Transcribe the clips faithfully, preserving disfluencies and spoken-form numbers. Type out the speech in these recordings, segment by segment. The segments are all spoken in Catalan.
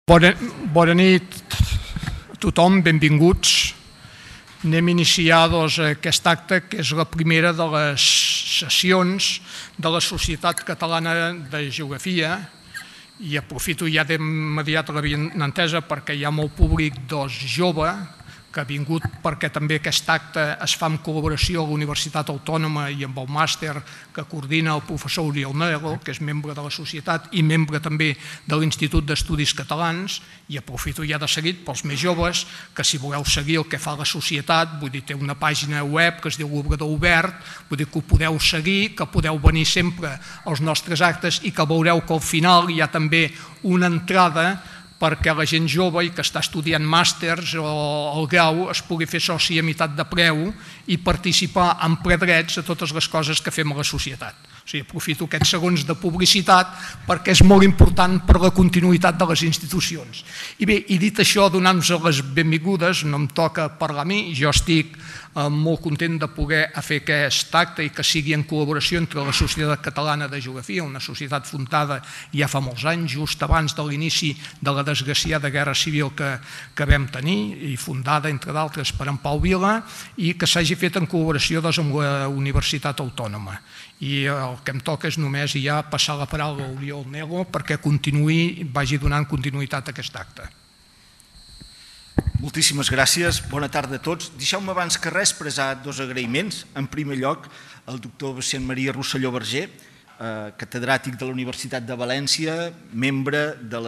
Bona nit a tothom, benvinguts. Anem a iniciar aquest acte, que és la primera de les sessions de la Societat Catalana de Geografia, i aprofito ja d'immediat la benentesa perquè hi ha molt públic jove que ha vingut perquè també aquest acte es fa en col·laboració amb la Universitat Autònoma i amb el màster que coordina el professor Oriol Nel, que és membre de la societat i membre també de l'Institut d'Estudis Catalans, i aprofito ja de seguit pels més joves que si voleu seguir el que fa la societat, vull dir, té una pàgina web que es diu L'Obrador Obert, vull dir que ho podeu seguir, que podeu venir sempre als nostres actes i que veureu que al final hi ha també una entrada perquè la gent jove i que està estudiant màsters o el grau es pugui fer soci a meitat de preu i participar en ple drets a totes les coses que fem a la societat. O sigui, aprofito aquests segons de publicitat perquè és molt important per la continuïtat de les institucions. I bé, i dit això, donant-nos les benvingudes, no em toca parlar a mi, jo estic molt content de poder fer aquest acte i que sigui en col·laboració entre la Societat Catalana de Geografia, una societat fundada ja fa molts anys, just abans de l'inici de la desgraciada guerra civil que vam tenir, i fundada, entre d'altres, per en Pau Vila, i que s'hagi fet en col·laboració amb la Universitat Autònoma. I el que em toca és només ja passar la paraula a Oriol Nel perquè continuï, vagi donant continuïtat a aquest acte. Moltíssimes gràcies, bona tarda a tots. Deixeu-me abans que res expressar dos agraïments. En primer lloc, al doctor Vicent Maria Rosselló Vergé, catedràtic de la Universitat de València, membre de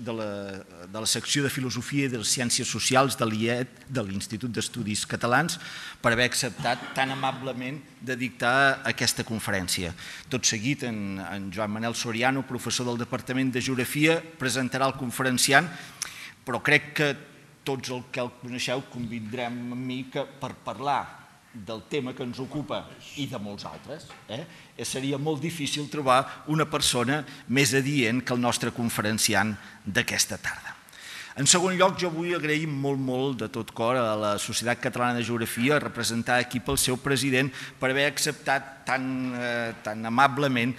la secció de Filosofia i de les Ciències Socials de l'I E T, de l'Institut d'Estudis Catalans, per haver acceptat tan amablement de dictar aquesta conferència. Tot seguit, en Joan Manel Soriano, professor del Departament de Geografia, presentarà el conferenciant, però crec que tots els que el coneixeu convindrem amb mi que per parlar del tema que ens ocupa i de molts altres, seria molt difícil trobar una persona més adient que el nostre conferenciant d'aquesta tarda. En segon lloc, jo vull agrair molt, molt de tot cor a la Societat Catalana de Geografia, representada aquí pel seu president, per haver acceptat tan amablement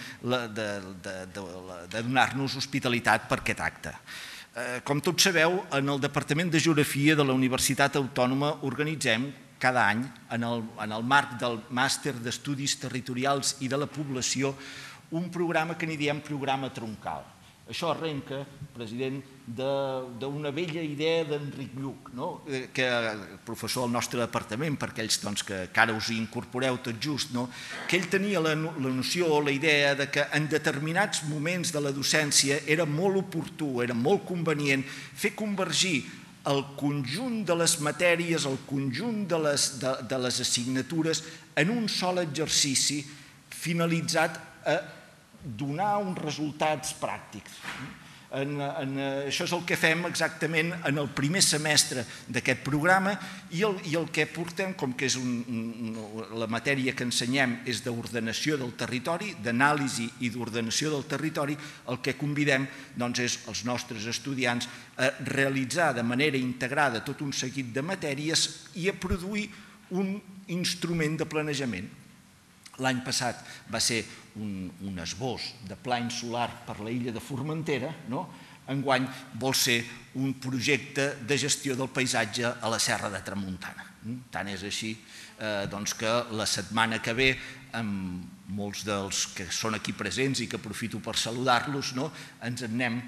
de donar-nos hospitalitat per aquest acte. Com tots sabeu, en el Departament de Geografia de la Universitat Autònoma organitzem cada any, en el marc del Màster d'Estudis Territorials i de la Població, un programa que n'hi diem programa troncal. Això arrenca, president, d'una vella idea d'Enric Lluch, que professor del nostre departament, per aquells que ara us hi incorporeu tot just, que ell tenia la noció o la idea que en determinats moments de la docència era molt oportú, era molt convenient fer convergir el conjunt de les matèries, el conjunt de les assignatures en un sol exercici finalitzat a donar uns resultats pràctics. Això és el que fem exactament en el primer semestre d'aquest programa i el que portem, com que la matèria que ensenyem és d'ordenació del territori, d'anàlisi i d'ordenació del territori, el que convidem és els nostres estudiants a realitzar de manera integrada tot un seguit de matèries i a produir un instrument de planejament. L'any passat va ser un esbós de pla insular per la illa de Formentera, enguany vol ser un projecte de gestió del paisatge a la Serra de Tramuntana. Tant és així que la setmana que ve, amb molts dels que són aquí presents i que aprofito per saludar-los, ens anem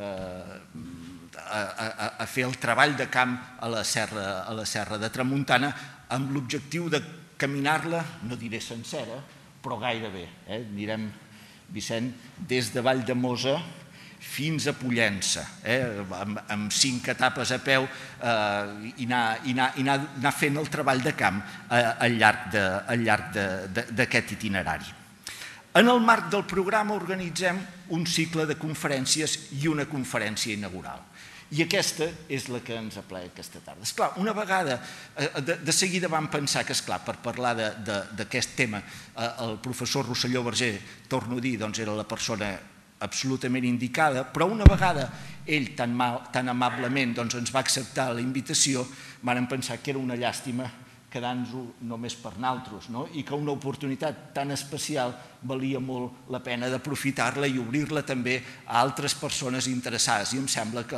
a fer el treball de camp a la Serra de Tramuntana amb l'objectiu de caminar-la, no diré sencera, però gairebé. Anirem, Vicent, des de Valldemossa fins a Pollença, amb cinc etapes a peu i anar fent el treball de camp al llarg d'aquest itinerari. En el marc del programa organitzem un cicle de conferències i una conferència inaugural. I aquesta és la que ens aplega aquesta tarda. Esclar, una vegada, de seguida vam pensar que, esclar, per parlar d'aquest tema, el professor Rosselló Vergé, torno a dir, era la persona absolutament indicada, però una vegada ell tan amablement ens va acceptar la invitació, vam pensar que era una llàstima quedant-nos només per nosaltres, i que una oportunitat tan especial valia molt la pena d'aprofitar-la i obrir-la també a altres persones interessades. I em sembla que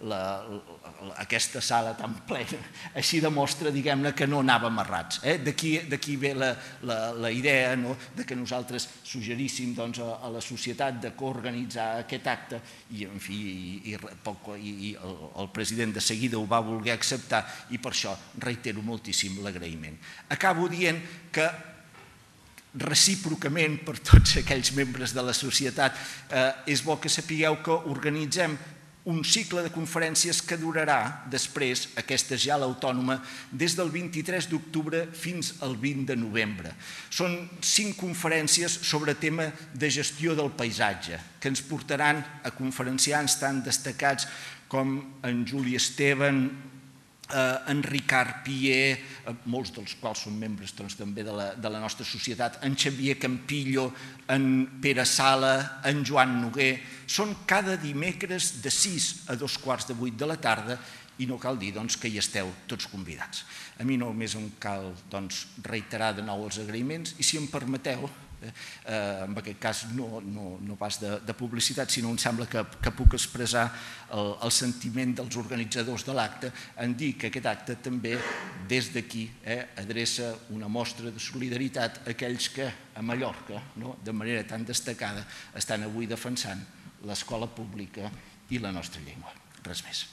aquesta sala tan plena. Així demostra, diguem-ne, que no anàvem errats. D'aquí ve la idea que nosaltres suggeríssim a la societat de coorganitzar aquest acte i, en fi, el president de seguida ho va voler acceptar i per això reitero moltíssim l'agraïment. Acabo dient que recíprocament per tots aquells membres de la societat és bo que sapigueu que organitzem un cicle de conferències que durarà després, aquesta ja l'autònoma, des del vint-i-tres d'octubre fins al vint de novembre. Són cinc conferències sobre tema de gestió del paisatge, que ens portaran a conferenciants tan destacats com en Juli Esteban, en Ricard Pier, molts dels quals són membres també de la nostra societat, en Xavier Campillo, en Pere Sala, en Joan Noguer. Són cada dimecres de sis a dos quarts de vuit de la tarda i no cal dir que hi esteu tots convidats. A mi només em cal reiterar de nou els agraïments i si em permeteu, en aquest cas no pas de publicitat, sinó em sembla que puc expressar el sentiment dels organitzadors de l'acte en dir que aquest acte també des d'aquí adreça una mostra de solidaritat a aquells que a Mallorca, de manera tan destacada, estan avui defensant l'escola pública i la nostra llengua. Res més.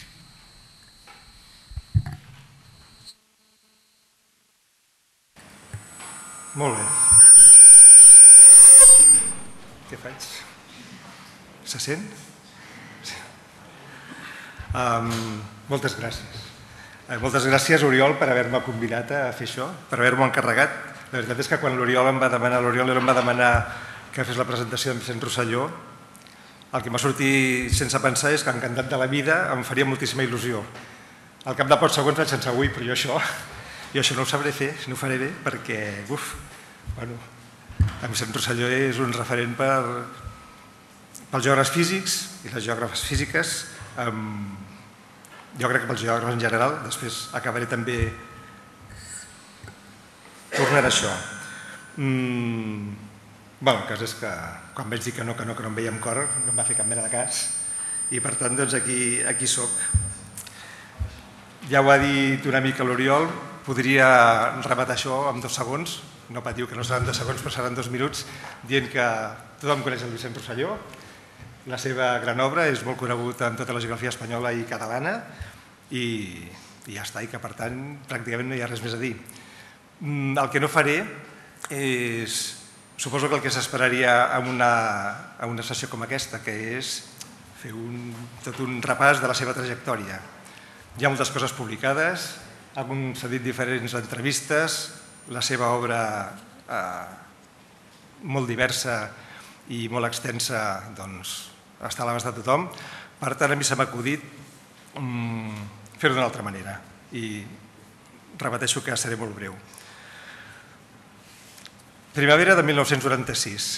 Molt bé. Què faig? Se sent? Moltes gràcies. Moltes gràcies, Oriol, per haver-me convidat a fer això, per haver-m'ho encarregat. La veritat és que quan l'Oriol em va demanar l'Oriol em va demanar que fes la presentació d'en Vicent Rosselló, el que m'ha sortit sense pensar és que encantat de la vida em faria moltíssima il·lusió. Al cap de pocs segons vaig pensar, ui, però jo això, jo això no ho sabré fer, no ho faré bé, perquè, uf, bueno, en Vicent Rosselló és un referent pels geògrafs físics i les geògrafes físiques, jo crec que pels geògrafs en general, després acabaré també tornant a això. Bé, el cas és que quan vaig dir que no, que no, que no em veia amb cor, no em va fer cap mena de cas i per tant doncs aquí soc. Ja ho ha dit una mica l'Oriol, podria rematar això en dos segons, no patiu que no seran dos segons però seran dos minuts, dient que tothom coneix el Vicent Rosselló, la seva gran obra és molt conegut en tota la geografia espanyola i catalana i ja està, i que per tant pràcticament no hi ha res més a dir. El que no faré és, suposo que el que s'esperaria en una sessió com aquesta, que és fer tot un repàs de la seva trajectòria. Hi ha moltes coses publicades, s'ha dit diferents entrevistes, la seva obra molt diversa i molt extensa està a l'abast de tothom. Per tant, a mi se m'ha acudit fer-ho d'una altra manera i repeteixo que seré molt breu. Primavera de mil nou-cents noranta-sis.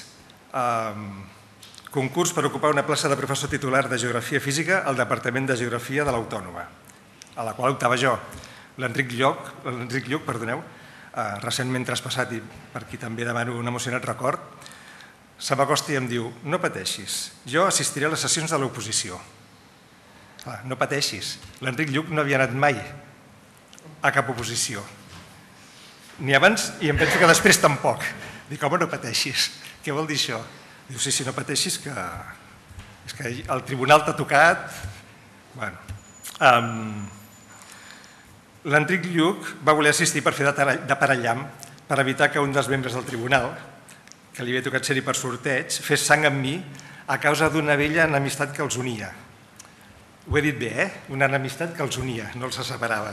Concurs per ocupar una plaça de professor titular de Geografia Física al Departament de Geografia de l'Autònoma, a la qual optava jo. L'Enric Lluc, perdoneu, recentment traspassat i per qui també demano un emocionat record, se m'acosta i em diu: no pateixis, jo assistiré a les sessions de l'oposició. No pateixis, l'Enric Lluc no havia anat mai a cap oposició, ni abans i em penso que després tampoc. Dic, home, no pateixis, què vol dir això? Diu, sí, sí, no pateixis, que el tribunal t'ha tocat. Bueno... L'Enric Lluc va voler assistir per fer de parellam per evitar que un dels membres del tribunal, que li havia tocat ser-hi per sorteig, fes sang amb mi a causa d'una vella enemistat que els unia. Ho he dit bé, eh? Una enemistat que els unia, no els separava.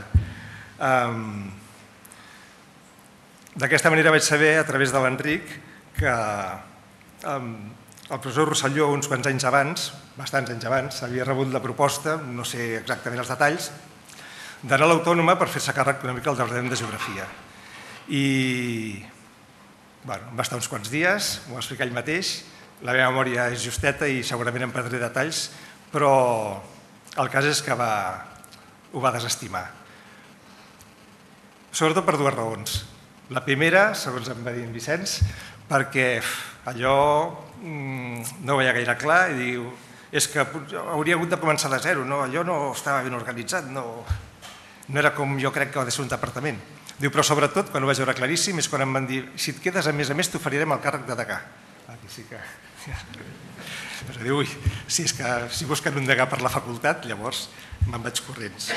D'aquesta manera vaig saber, a través de l'Enric, que el professor Rosselló, uns quants anys abans, bastants anys abans, havia rebut la proposta, no sé exactament els detalls, d'anar a l'Autònoma per fer-se càrrec una mica del Departament de Geografia. I va estar uns quants dies, m'ho va explicar ell mateix, la meva memòria és justeta i segurament em perdré detalls, però el cas és que ho va desestimar. Sobretot per dues raons. La primera, segons em va dir en Vicenç, perquè allò no ho veia gaire clar i diu, és que hauria hagut de començar de zero, allò no estava ben organitzat, no era com jo crec que ha de ser un departament. Diu, però sobretot, quan ho vaig veure claríssim, és quan em van dir, si et quedes, a més a més, t'oferirem el càrrec de degà. Aquí sí que... Diu, ui, si és que si busquen un degà per la facultat, llavors me'n vaig corrents.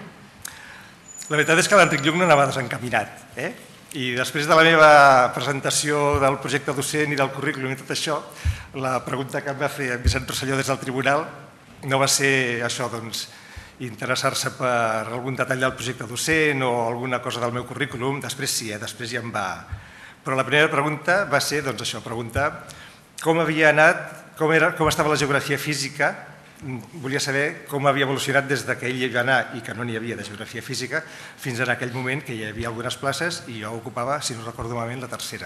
La veritat és que l'Enric Lluch no anava desencaminat, eh? I després de la meva presentació del projecte docent i del currículum i tot això, la pregunta que em va fer en Vicent Rosselló des del tribunal no va ser això, doncs, interessar-se per algun detall del projecte docent o alguna cosa del meu currículum. Després sí, eh? Després ja em va... Però la primera pregunta va ser, doncs això, preguntar com havia anat, com, era, com estava la geografia física. Volia saber com havia evolucionat des que ell hi va anar i que no n'hi havia de geografia física fins en aquell moment que hi havia algunes places i jo ocupava, si no recordo malament, la tercera.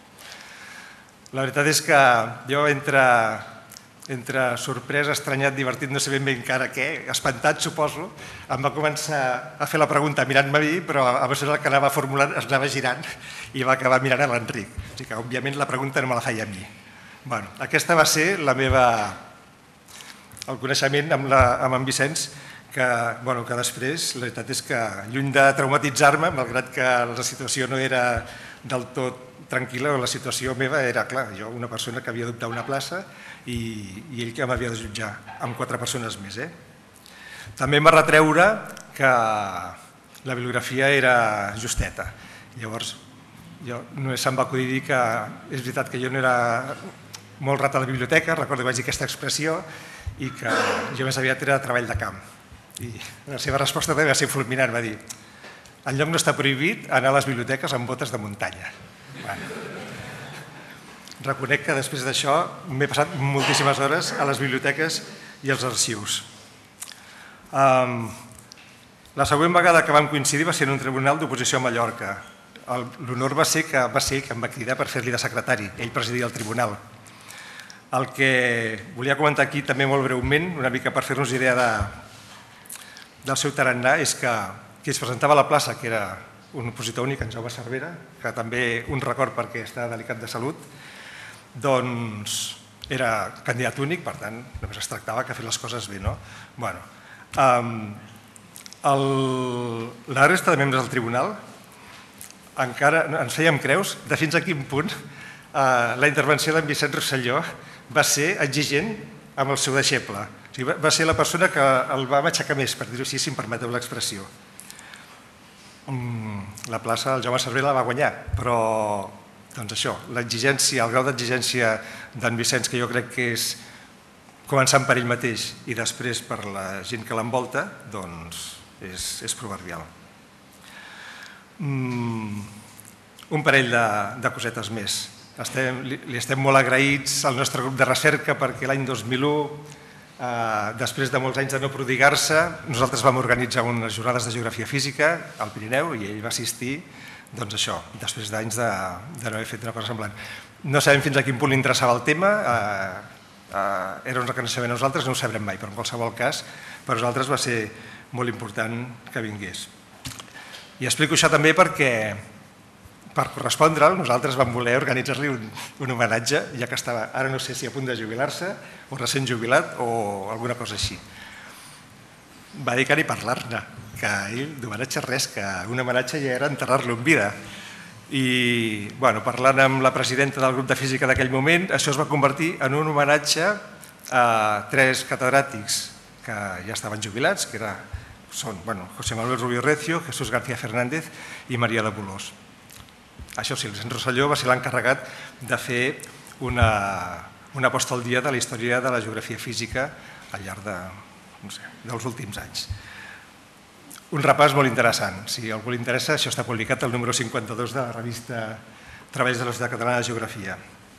La veritat és que jo entre, entre sorprès, estranyat, divertit, no sé ben bé encara què, espantat suposo, em va començar a fer la pregunta mirant-me a mi, però a mesura que anava formulant es anava girant i va acabar mirant a l'Enric. O sigui que, òbviament, la pregunta no me la feia a mi. Bueno, aquesta va ser la meva... el coneixement amb, la, amb en Vicenç, que, bueno, que després, la veritat és que, lluny de traumatitzar-me, malgrat que la situació no era del tot tranquil·la, la situació meva era, clar, jo una persona que havia d'optar una plaça i, i ell que m'havia de jutjar, amb quatre persones més. Eh? També em va retreure que la bibliografia era justeta. Llavors, jo no se'm va acudir dir que és veritat que jo no era molt rat a la biblioteca, recordo que vaig dir aquesta expressió, i que jo més aviat era de treball de camp. I la seva resposta també va ser fulminant, va dir: enlloc no està prohibit anar a les biblioteques amb botes de muntanya. Bueno, reconec que després d'això m'he passat moltíssimes hores a les biblioteques i als arxius. Um, la següent vegada que vam coincidir va ser en un tribunal d'oposició a Mallorca. L'honor va ser que va ser ell que em va cridar per fer-li de secretari. Ell presidia el tribunal. El que volia comentar aquí també molt breument, una mica per fer-nos idea de, del seu tarannà, és que qui es presentava a la plaça, que era un opositor únic, en Jaume Cervera, que també un record perquè està delicat de salut, doncs era candidat únic, per tant, només es tractava que fer les coses bé, no? Bueno, um, el, la resta de membres del tribunal encara ens fèiem creus de fins a quin punt uh, la intervenció d'en Vicent Rosselló va ser exigent amb el seu deixeble. O sigui, va ser la persona que el va matxacar més, per dir-ho així, si em permeteu l'expressió. La plaça, el Jaume Cervera la va guanyar, però doncs això, l'exigència, el grau d'exigència d'en Vicenç, que jo crec que és començant per ell mateix i després per la gent que l'envolta, doncs és, és proverbial. Mm, un parell de, de cosetes més. Estem, li estem molt agraïts al nostre grup de recerca perquè l'any dos mil u, eh, després de molts anys de no prodigar-se, nosaltres vam organitzar unes jornades de geografia física al Pirineu i ell va assistir, doncs això, després d'anys de, de no haver fet una cosa semblant. No sabem fins a quin punt li interessava el tema, eh, eh, era un reconeixement a nosaltres, no ho sabrem mai, però en qualsevol cas, per nosaltres va ser molt important que vingués. I explico això també perquè per correspondre'l, nosaltres vam voler organitzar-li un, un homenatge, ja que estava, ara no sé si a punt de jubilar-se, o recent jubilat, o alguna cosa així. Va dir que ni parlar-ne, que ell d'homenatge res, que un homenatge ja era enterrar-lo en vida. I, bueno, parlant amb la presidenta del grup de física d'aquell moment, això es va convertir en un homenatge a tres catedràtics que ja estaven jubilats, que era, són bueno, José Manuel Rubio Recio, Jesús García Fernández i Maria de Bolós. Això sí, el Vicent Rosselló va ser l'encarregat de fer una, una posta al dia de la història de la geografia física al llarg de, no sé, dels últims anys. Un repàs molt interessant. Si a algú li interessa, això està publicat al número cinquanta-dos de la revista Treballs de la Societat Catalana de Geografia.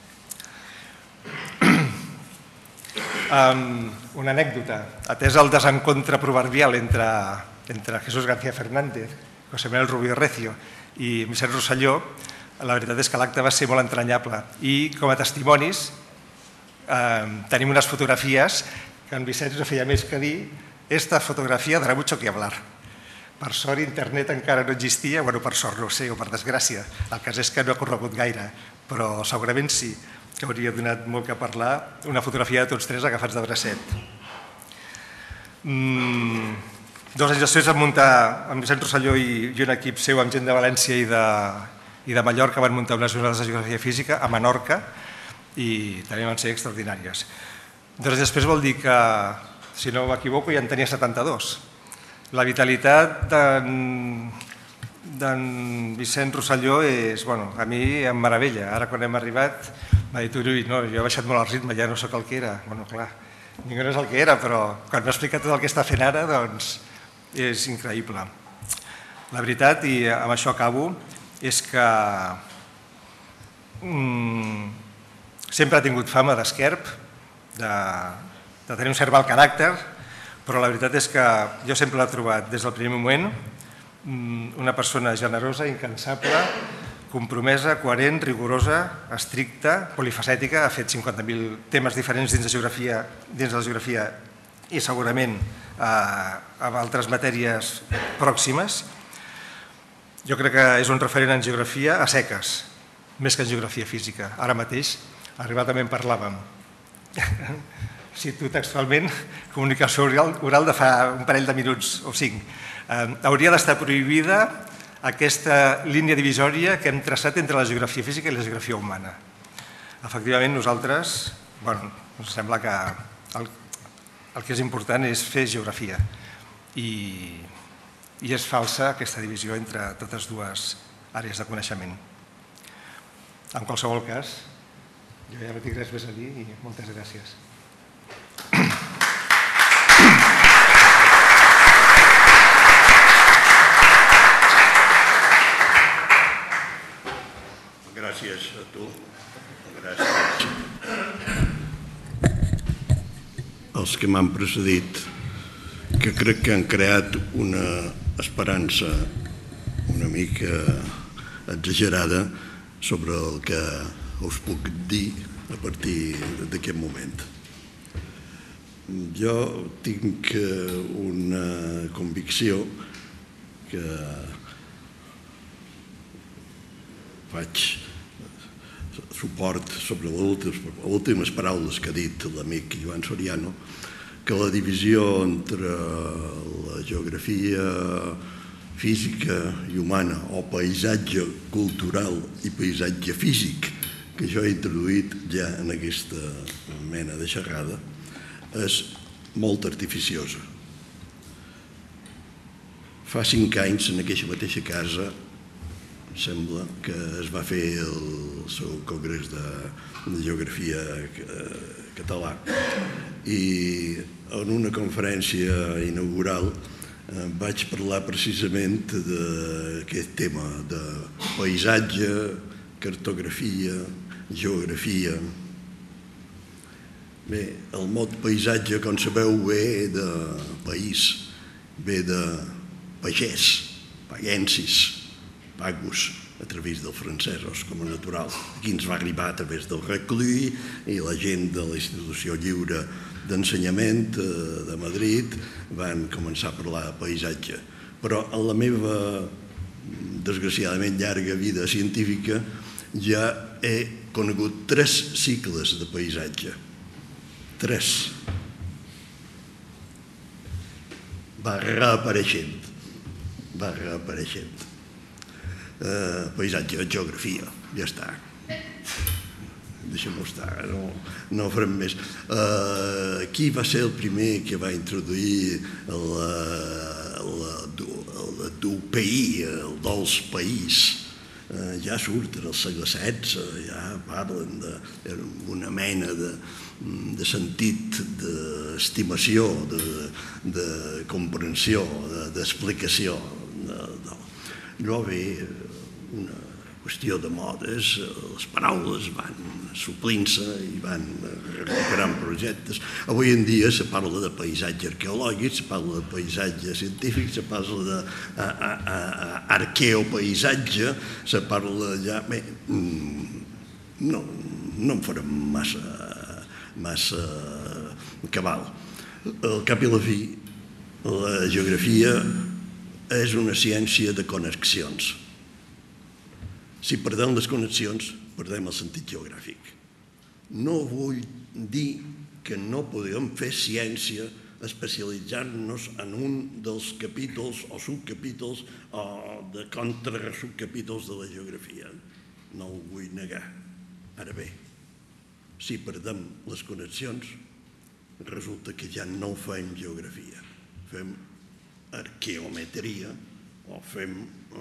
Um, una anècdota. Atès el desencontre proverbial entre, entre Jesús García Fernández, José Manuel Rubio Recio i Vicent Rosselló, la veritat és que l'acte va ser molt entranyable i com a testimonis eh, tenim unes fotografies que en Vicenç no feia més que dir «Esta fotografia darà mucho que hablar». Per sort internet encara no existia, bueno, per sort no ho sé, o per desgràcia, el cas és que no ha corregut gaire, però segurament sí. que hauria donat molt que parlar, una fotografia de tots tres agafats de bracet. Mm, dos anys després vam muntar, amb Vicent Rosselló i, i un equip seu amb gent de València i de, i de Mallorca, van muntar unes jornades de geografia física a Menorca i també van ser extraordinàries. Dos anys després vol dir que, si no m'equivoco, ja en tenia setanta-dos. La vitalitat d'en Vicent Rosselló és, bueno, a mi em meravella. Ara quan hem arribat m'ha dit, ui, no, jo he baixat molt el ritme, ja no sóc el que era. Bueno, clar, ningú no és el que era, però quan m'ha explicat tot el que està fent ara, doncs és increïble. La veritat, i amb això acabo, és que mm, sempre ha tingut fama d'esquerp, de, de tenir un cert mal caràcter, però la veritat és que jo sempre l'he trobat des del primer moment una persona generosa, incansable, compromesa, coherent, rigorosa, estricta, polifacètica, ha fet cinquanta mil temes diferents dins de geografia, dins de la geografia i segurament a altres matèries pròximes. Jo crec que és un referent en geografia a seques, més que en geografia física. Ara mateix, arribadament parlàvem. Cito textualment, comunicació oral de fa un parell de minuts o cinc. Hauria d'estar prohibida aquesta línia divisòria que hem traçat entre la geografia física i la geografia humana. Efectivament, nosaltres, bueno, ens sembla que el, el que és important és fer geografia i, i és falsa aquesta divisió entre totes dues àrees de coneixement. En qualsevol cas, jo ja no tinc res més a dir i moltes gràcies. Gràcies a tu. Gràcies. Els que m'han precedit, que crec que han creat una esperança una mica exagerada sobre el que us puc dir a partir d'aquest moment. Jo tinc una convicció que faig suport sobre les últimes paraules que ha dit l'amic Joan Soriano, que la divisió entre la geografia física i humana o paisatge cultural i paisatge físic que jo he introduït ja en aquesta mena de xerrada és molt artificiosa. Fa cinc anys, en aquesta mateixa casa, sembla que es va fer el seu congrés de geografia català i en una conferència inaugural vaig parlar precisament d'aquest tema de paisatge, cartografia, geografia. Bé, el mot paisatge, com sabeu, ve de país, ve de pagès, pagensis, pagus, a través dels francesos, com a natural. Aquí ens va arribar a través del Reclus i la gent de la Institució Lliure d'Ensenyament de Madrid van començar a parlar de paisatge. Però en la meva, desgraciadament, llarga vida científica ja he conegut tres cicles de paisatge. Tres. Va reapareixent. Va reapareixent. Paisatge, geografia, ja està. Deixem-ho estar, no farem més. Qui va ser el primer que va introduir el du país, el dels país? Ja surt en el segle setze, ja parlen d'una mena de sentit d'estimació, de comprensió, d'explicació. No ve una qüestió de modes, les paraules van suplint-se i van recuperant projectes. Avui en dia se parla de paisatge arqueològic, se parla de paisatge científic, se parla d'arqueopaisatge, se parla ja... Bé, no em farem massa cabal. Al cap i a la fi, la geografia és una ciència de connexions. Si perdem les connexions, perdem el sentit geogràfic. No vull dir que no podem fer ciència especialitzant-nos en un dels capítols o subcapítols o de contrasubcapítols de la geografia. No ho vull negar. Ara bé, si perdem les connexions, resulta que ja no fem geografia. Fem arqueometria o fem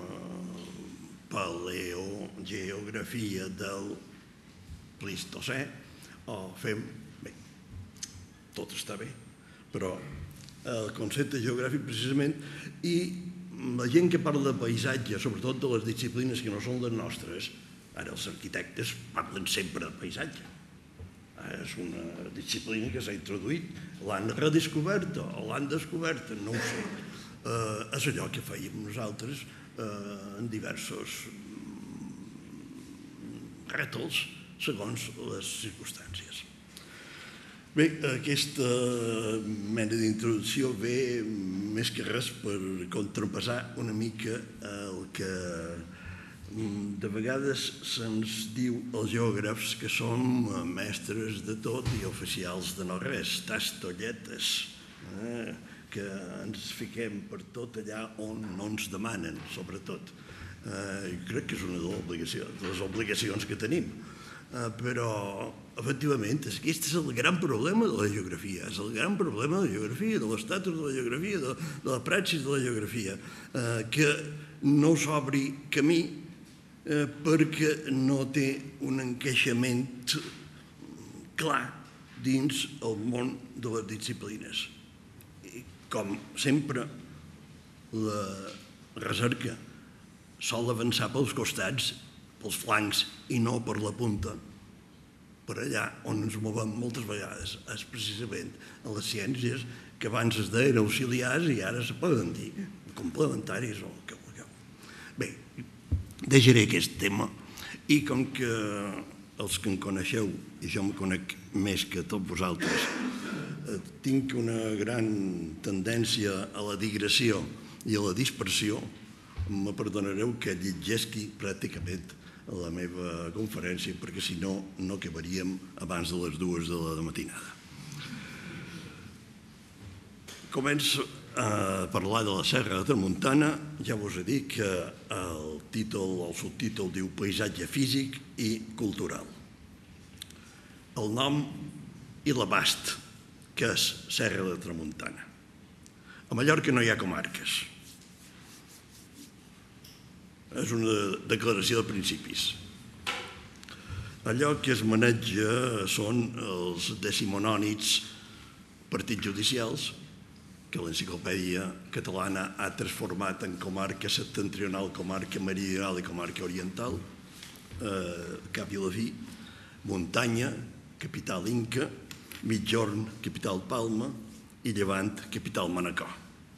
paleogeografia del Plistocè o fem... Bé, tot està bé, però el concepte geogràfic precisament, i la gent que parla de paisatge, sobretot de les disciplines que no són les nostres, ara els arquitectes parlen sempre de paisatge. És una disciplina que s'ha introduït, l'han redescobert o l'han descobert, no ho sé. És allò que fèiem nosaltres en diversos rètols segons les circumstàncies. Bé, aquesta mena d'introducció ve més que res per contrapesar una mica el que de vegades se'ns diu als geògrafs que som mestres de tot i oficials de no res, tastolletes, que ens fiquem per tot allà on no ens demanen, sobretot. Crec que és una de les obligacions que tenim. Però, efectivament, aquest és el gran problema de la geografia, és el gran problema de la geografia, de l'estatus de la geografia, de la praxis de la geografia, que no s'obri camí perquè no té un encaixament clar dins el món de les disciplines. Com sempre, la recerca sol avançar pels costats, pels flancs i no per la punta. Per allà on ens movem moltes vegades és precisament a les ciències que abans es deien auxiliars i ara se poden dir complementaris o el que vulgueu. Bé, deixaré aquest tema i com que els que em coneixeu, i jo em conec més que tots vosaltres, tinc una gran tendència a la digressió i a la dispersió, me perdonareu que llegesqui pràcticament a la meva conferència, perquè si no, no acabaríem abans de les dues de la matinada. Començo a parlar de la Serra de Tramuntana. Ja vos he dit que el títol, el subtítol diu Paisatge físic i cultural. El nom i l'abast, que és Serra de Tramuntana. A Mallorca no hi ha comarques. És una declaració de principis. Allò que es maneja són els decimonònids partits judicials que l'enciclopèdia catalana ha transformat en comarca septentrional, comarca meridional i comarca oriental, cap i la fi, muntanya, capital Inca, migjorn, capital Palma, i llevant, capital Manacor.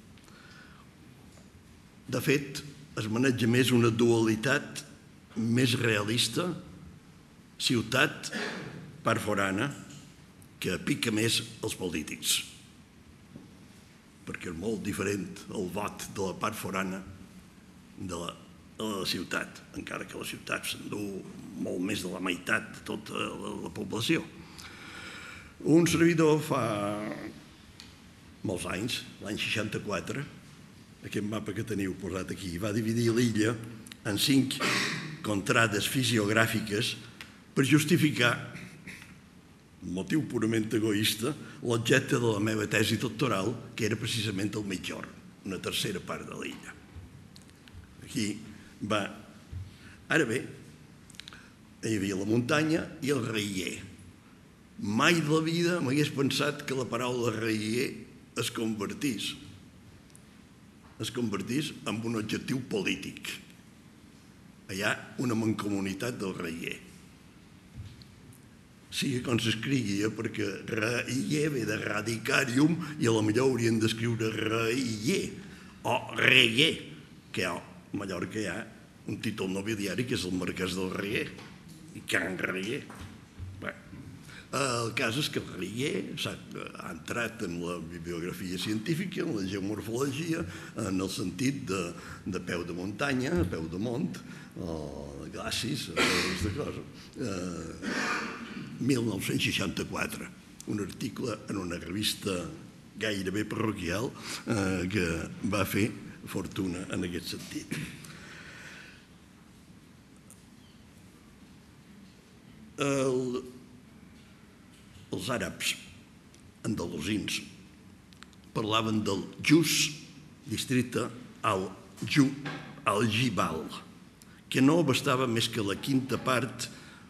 De fet, es maneja més una dualitat més realista, ciutat, part forana, que pica més els polítics. Perquè és molt diferent el vot de la part forana de la ciutat, encara que la ciutat s'endú molt més de la meitat de tota la població. Un servidor fa molts anys, l'any seixanta-quatre, aquest mapa que teniu posat aquí, va dividir l'illa en cinc contrades fisiogràfiques per justificar, motiu purament egoista, l'objecte de la meva tesi doctoral, que era precisament el Migjorn, una tercera part de l'illa. Aquí va... Ara bé, hi havia la muntanya i el reier. Mai de la vida m'hagués pensat que la paraula reier es convertís es convertís en un objectiu polític. Hi ha una mancomunitat del reier. Sigui com s'escrigui, perquè reier ve de radicarium i a la millor haurien d'escriure reier o reier, que a Mallorca hi ha un títol nobiliari que és el marquès del Reier i Can Reier. El cas és que el reier ha entrat en la bibliografia científica, en la geomorfologia, en el sentit de peu de muntanya, peu de mont, o de glacis, o d'aquesta cosa. mil nou-cents seixanta-quatre, un article en una revista gairebé parroquial que va fer fortuna en aquest sentit. Els àrabs andalusins parlaven del Jus, districte al-Jibal, que no abastava més que la quinta part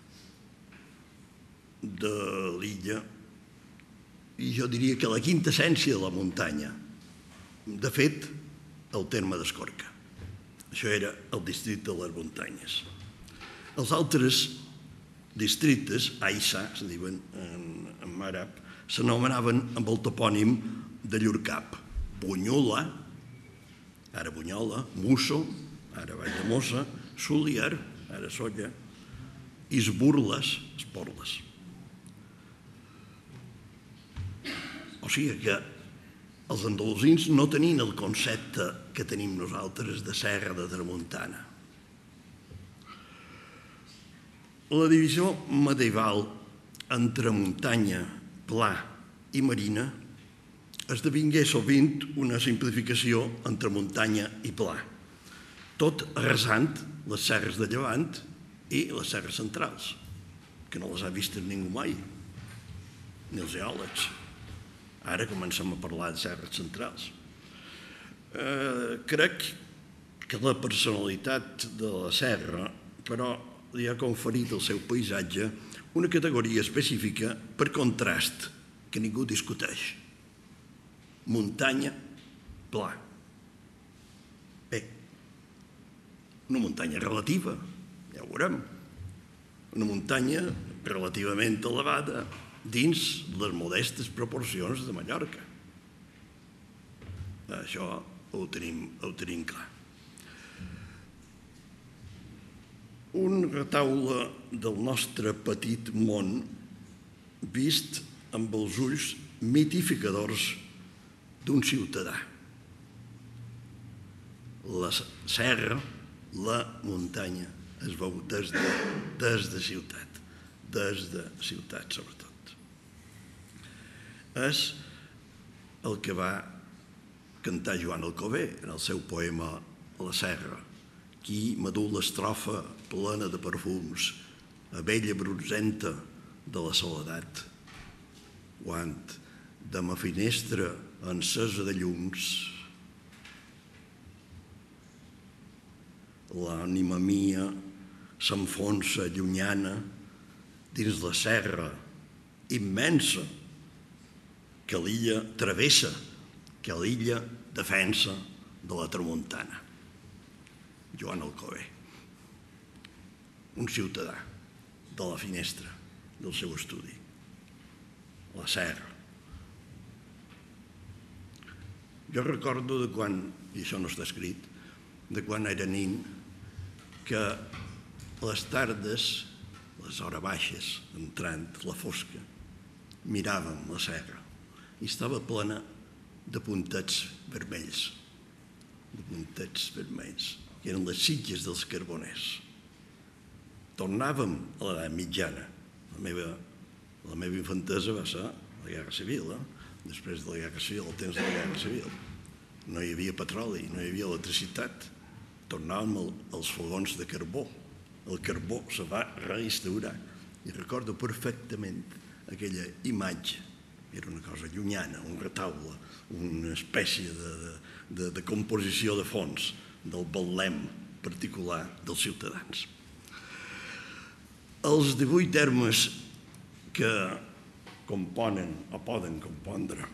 de l'illa i jo diria que la quinta essència de la muntanya. De fet, el terme d'Escorca. Això era el districte de les muntanyes. Els altres districtes, Aissa, se diuen en àrab, s'anomenaven amb el topònim de llur cap. Bunyola, ara Bunyola, Musso, ara Valldemossa, Súliar, ara Solla, Isburles, Esporles. O sigui que els andalusins no tenien el concepte que tenim nosaltres de serra de tramuntana. La divisió medieval entre muntanya, pla i marina esdevingué sovint una simplificació entre muntanya i pla, tot arrasant les serres de Llevant i les serres centrals, que no les ha vistes ningú mai, ni els geòlegs. Ara comencem a parlar de serres centrals. Crec que la personalitat de la serra, però, li ha conferit al seu paisatge una categoria específica per contrast que ningú discuteix. Muntanya, pla. Bé, una muntanya relativa, ja ho veurem. Una muntanya relativament elevada dins les modestes proporcions de Mallorca. Això ho tenim, ho tenim clar. Un retaule del nostre petit món vist amb els ulls mitificadors d'un ciutadà. La serra, la muntanya, es veu des de, des de ciutat, des de ciutat sobretot. És el que va cantar Joan Alcover en el seu poema La Serra. Qui m'adú l'estrofa plena de perfums, abella bronzenta de la soledat, quan de ma finestra encesa de llums l'ànima mia s'enfonsa llunyana dins la serra immensa que l'illa travessa, que l'illa defensa de la tramuntana. Joan Alcover, un ciutadà de la finestra del seu estudi, la serra. Jo recordo de quan, i això no està escrit, de quan era nin, que les tardes, les hores baixes, entrant la fosca, miràvem la serra i estava plena de puntets vermells, de puntets vermells, que eren les sitges dels carboners. Tornàvem a l'edat mitjana. La meva, la meva infantesa va ser la Guerra Civil, eh? Després de la Guerra Civil, el temps de la Guerra Civil. No hi havia petroli, no hi havia electricitat. Tornàvem als fogons de carbó. El carbó se va reinstaurar. I recordo perfectament aquella imatge. Era una cosa llunyana, un retaule, una espècie de, de, de composició de fons del betlem particular dels ciutadans. Els divuit termes que componen o poden compondre,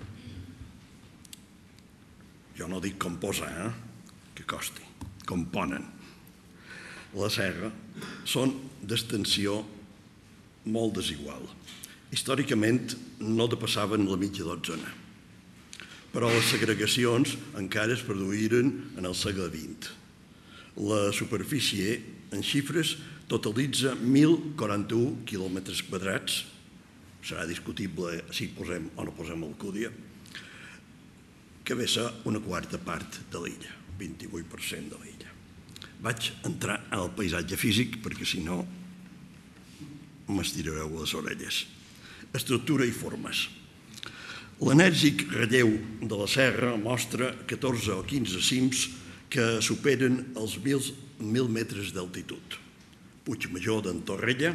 jo no dic composar, eh? Que costi, componen la serra, són d'extensió molt desigual. Històricament no depassaven la mitja dotzena, però les segregacions encara es produïren en el segle vint. La superfície, en xifres, totalitza mil quaranta-u quilòmetres quadrats, serà discutible si posem o no posem Alcúdia, que ve a ser una quarta part de l'illa, vint-i-vuit per cent de l'illa. Vaig entrar en el paisatge físic perquè si no m'estirareu les orelles. Estructura i formes. L'enèrgic relleu de la serra mostra catorze o quinze cims que superen els mil metres d'altitud. Puigmajor d'en Torrella,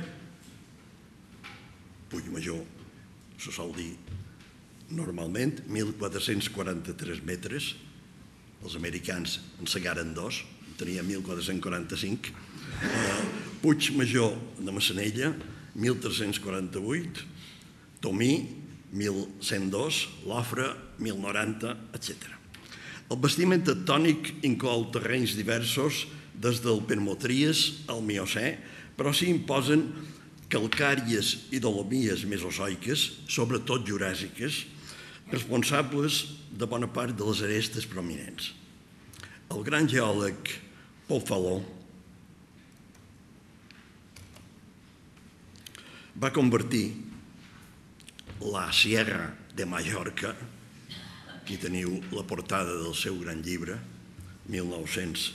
Puigmajor se sol dir normalment mil quatre-cents quaranta-tres metres, els americans en segaren dos, tenia mil quatre-cents quaranta-cinc, Puigmajor de Massanella, mil tres-cents quaranta-vuit, Tomí, mil cent dos, Lofra, mil noranta, etcètera. El bastiment tectònic inclou terrenys diversos des del Permotries al Miocè, però s'hi imposen calcàries i dolomies mesozoiques, sobretot juràssiques, responsables de bona part de les arestes prominents. El gran geòleg Paul Faló va convertir la Sierra de Mallorca, aquí teniu la portada del seu gran llibre, mil nou-cents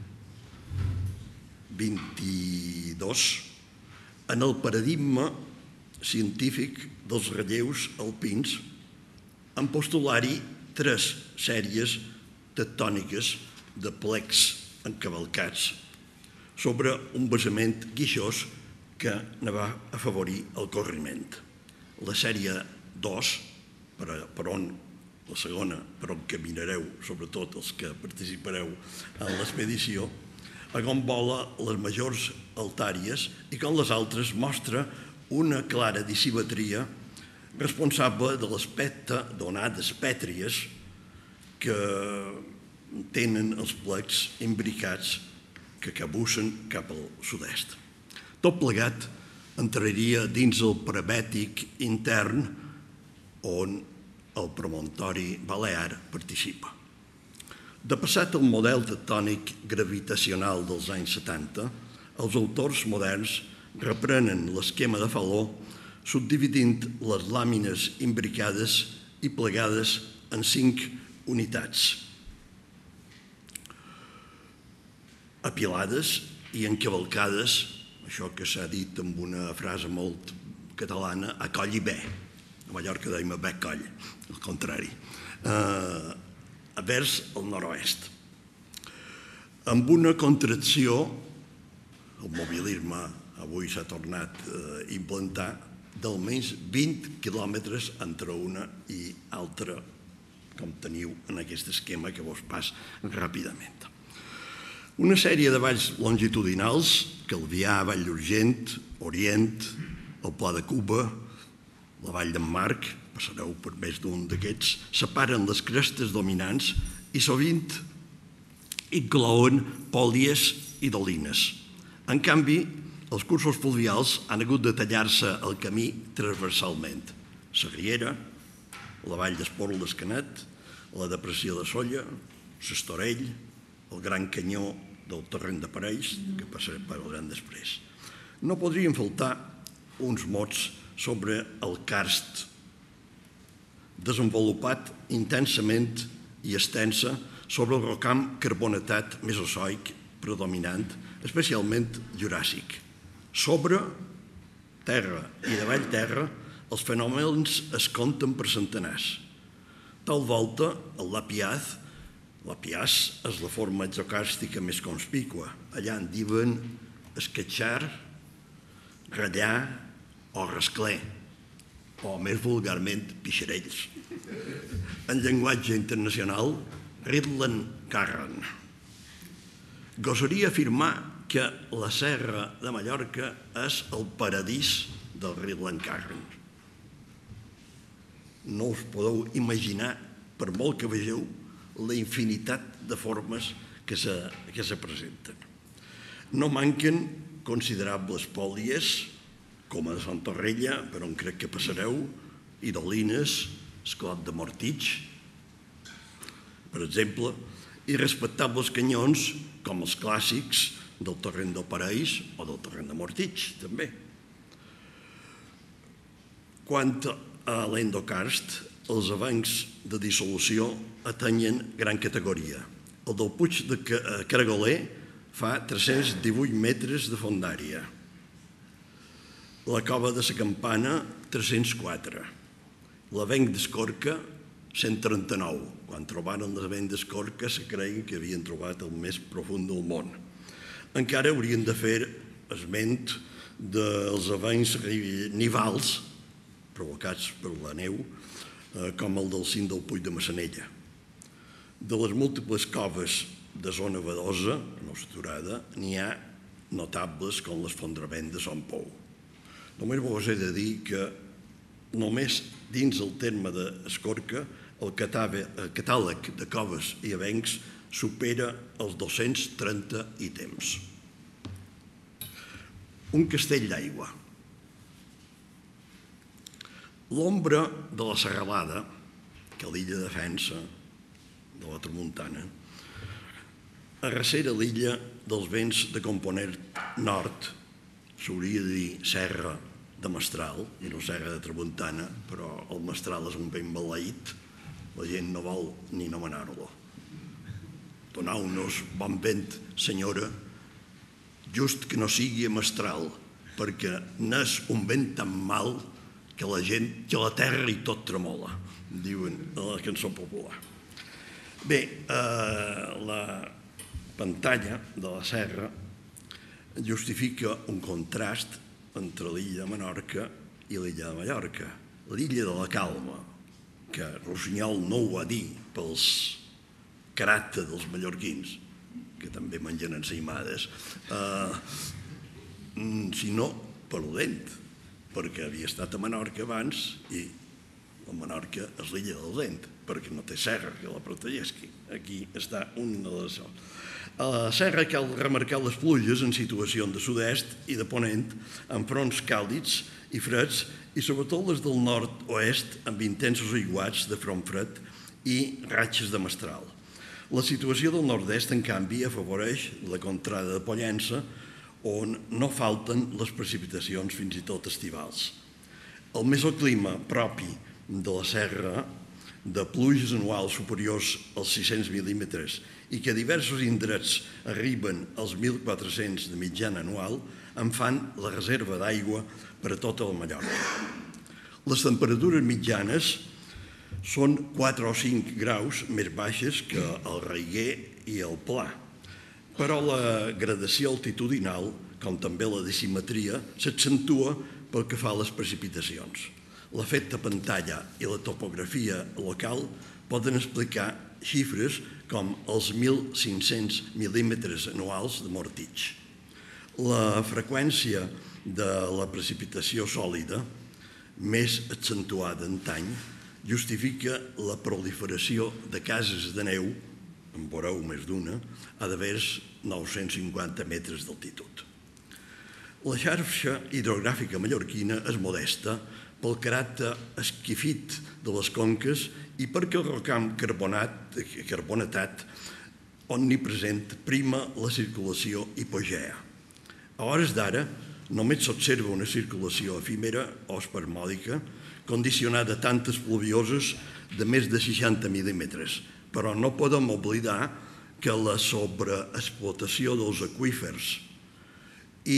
vint-i-dos, en el paradigma científic dels relleus alpins, en postular-hi tres sèries tectòniques de plecs encavalcats sobre un basament guixós que ne va afavorir el corriment. La sèrie dos, per on la segona, per on caminareu, sobretot els que participareu en l'expedició, agombola les majors altàries i com les altres mostra una clara dissimetria responsable de l'aspecte d'onades pètries que tenen els plecs imbricats que cabussen cap al sud-est. Tot plegat entraria dins el prebètic intern on el promontori balear participa. De passat el model tectònic gravitacional dels anys setanta, els autors moderns reprenen l'esquema de Faló subdividint les làmines imbricades i plegades en cinc unitats, apilades i encavalcades, això que s'ha dit amb una frase molt catalana, a coll i bé. A Mallorca dèiem a bé coll, al contrari, vers el nord-oest. Amb una contracció, el mobilisme avui s'ha tornat a implantar, d'almenys vint quilòmetres entre una i altra, com teniu en aquest esquema que vos pas ràpidament. Una sèrie de valls longitudinals, Calvià, Vall d'Urgent, Orient, el Pla de Cuba, la Vall d'en Marc, passareu per més d'un d'aquests, separen les crestes dominants i sovint inclouen pòlies i dolines. En canvi, els cursos fluvials han hagut de tallar-se el camí transversalment. La Riera, la Vall d'Esporl d'Escanet, la Depressió de Solla, l'Estorell, el Gran Canyó del Torrent de Parells, que parlarem després. No podrien faltar uns mots sobre el karst, desenvolupat intensament i extensa sobre el rocam carbonatat mesozoic predominant, especialment juràssic. Sobre terra i davall terra, els fenòmens es compten per centenars. Tal volta, el lapiaz, lapiàs és la forma exocàrstica més conspícua. Allà en diuen esquetxar, ratllar o rascler, o més vulgarment pixarells. En llenguatge internacional, Riedlenkarren. Gosaria afirmar que la Serra de Mallorca és el paradís del Riedlenkarren. No us podeu imaginar, per molt que vegeu, la infinitat de formes que se, que se presenten. No manquen considerables pòlies, com a Sant Torrella, per on crec que passareu, i dolines, Esclot de Mortitx, per exemple, i respectables canyons, com els clàssics del Torrent del Parells o del Torrent de Mortitx, també. Quant a l'endokarst, els avancs de dissolució atenyen gran categoria. El del Puig de Caragoler fa tres-cents divuit metres de fondària. la cova de la Campana, tres-cents quatre, l'avenc d'Escorca, cent trenta-nou. Quan trobaren l'avenc d'Escorca se creien que havien trobat el més profund del món. Encara haurien de fer esment dels avencs nivals provocats per la neu, com el del cim del Puig de Massanella. De les múltiples coves de zona badosa, no saturada, n'hi ha notables com l'esfondrament de Sant Pou. Només vos he de dir que només dins el terme d'Escorca el catàleg de coves i avencs supera els dos-cents trenta ítems. Un castell d'aigua. L'ombra de la serralada, que l'illa defensa de la tramuntana, arrecera l'illa dels vents de component nord, s'hauria de dir serra de Mestral i no serra de tramuntana, però el Mestral és un vent maleït, la gent no vol ni nomenar-lo. Donau-nos bon vent, senyora, just que no sigui a Mestral, perquè n'és un vent tan mal que la gent, que la terra i tot tremola, diuen a la cançó popular. Bé, la pantalla de la serra justifica un contrast entre l'illa de Menorca i l'illa de Mallorca. L'illa de la Calma, que Rossinyol no ho va dir pels caràcters dels mallorquins, que també mengen ensaïmades, sinó per l'Odent, perquè havia estat a Menorca abans i la Menorca és l'illa del Dent, perquè no té serra que la protegeixi. Aquí està una de les... A la serra cal remarcar les pluges en situació de sud-est i de ponent, amb fronts càlids i freds, i sobretot les del nord-oest, amb intensos aiguats de front fred i ratxes de mestral. La situació del nord-est, en canvi, afavoreix la contrada de Pollença, on no falten les precipitacions fins i tot estivals. El mesoclima propi de la serra, de pluges anuals superiors als sis-cents mil·límetres i que a diversos indrets arriben als mil quatre-cents de mitjana anual, en fan la reserva d'aigua per a tota la Mallorca. Les temperatures mitjanes són quatre o cinc graus més baixes que el Reiguer i el Pla, però la gradació altitudinal, com també la decimetria, s'accentua pel que fa a les precipitacions. L'efecte pantalla i la topografia local poden explicar xifres com els mil cinc-cents mil·límetres anuals de mortitx. La freqüència de la precipitació sòlida, més accentuada antany, justifica la proliferació de cases de neu, en veureu més d'una, a devers nou-cents cinquanta metres d'altitud. La xarxa hidrogràfica mallorquina és modesta pel caràcter esquifit de les conques i perquè el rocam carbonatat omnipresent prima la circulació hipogea. A hores d'ara, només s'observa una circulació efímera o espasmòdica condicionada a tantes pluvioses de més de seixanta mil·límetres, però no podem oblidar que la sobreexplotació dels aqüífers i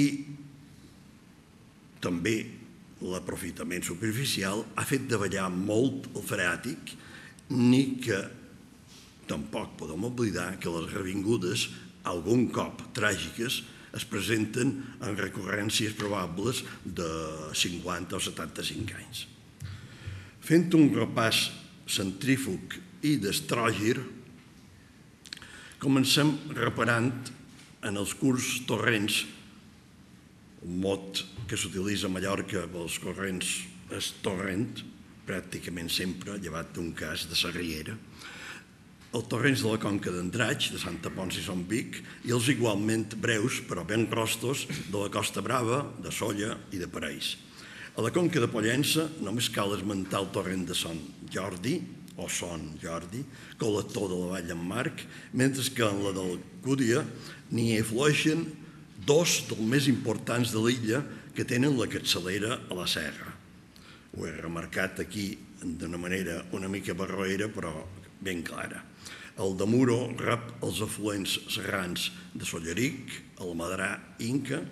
també l'aprofitament superficial ha fet davallar molt el freàtic, ni que tampoc podem oblidar que les revingudes, algun cop tràgiques, es presenten en recurrències probables de cinquanta o setanta-cinc anys. Fent un repàs centrífug i d'astrògir, comencem reparant en els curts torrents, un mot que s'utilitza a Mallorca pels corrents és torrent, pràcticament sempre, llevat d'un cas de Sarriera, els torrents de la conca d'Andratx, de Santa Ponç i Sant Vic, i els igualment breus, però ben rostos, de la Costa Brava, de Sóller i de Parells. A la conca de Pollença només cal esmentar el torrent de Sant Jordi, o Son Jordi, col·lector de la Vall d'en Marc, mentre que en la d'Alcúdia n'hi aflueixen dos dels més importants de l'illa que tenen la capçalera a la serra. Ho he remarcat aquí d'una manera una mica barroera, però ben clara. El de Muro rep els afluents serrans de Solleric, el Madrà Inca,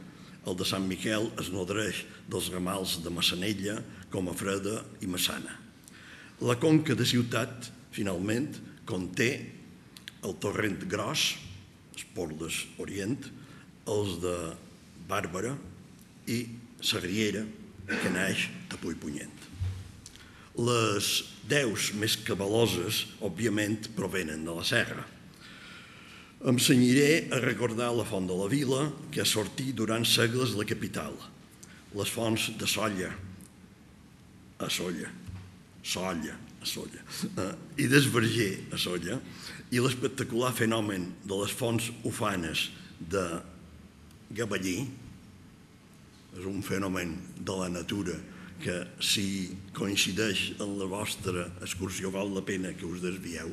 El de Sant Miquel es nodreix dels ramals de Massanella, Comafreda i Massana. La conca de Ciutat, finalment, conté el torrent Gros, Esporles Orient, els de Bàrbara i la Riera, que naix a Puigpunyent. Les deus més cabaloses, òbviament, provenen de la serra. Em cenyiré a recordar la font de la Vila, que ha sortit durant segles la capital, les fonts de Solla, a Solla, Solla, a Solla, i d'Esverger, a Solla, i l'espectacular fenomen de les fonts ufanes de Gavallí, és un fenomen de la natura que, si coincideix en la vostra excursió, val la pena que us desvieu.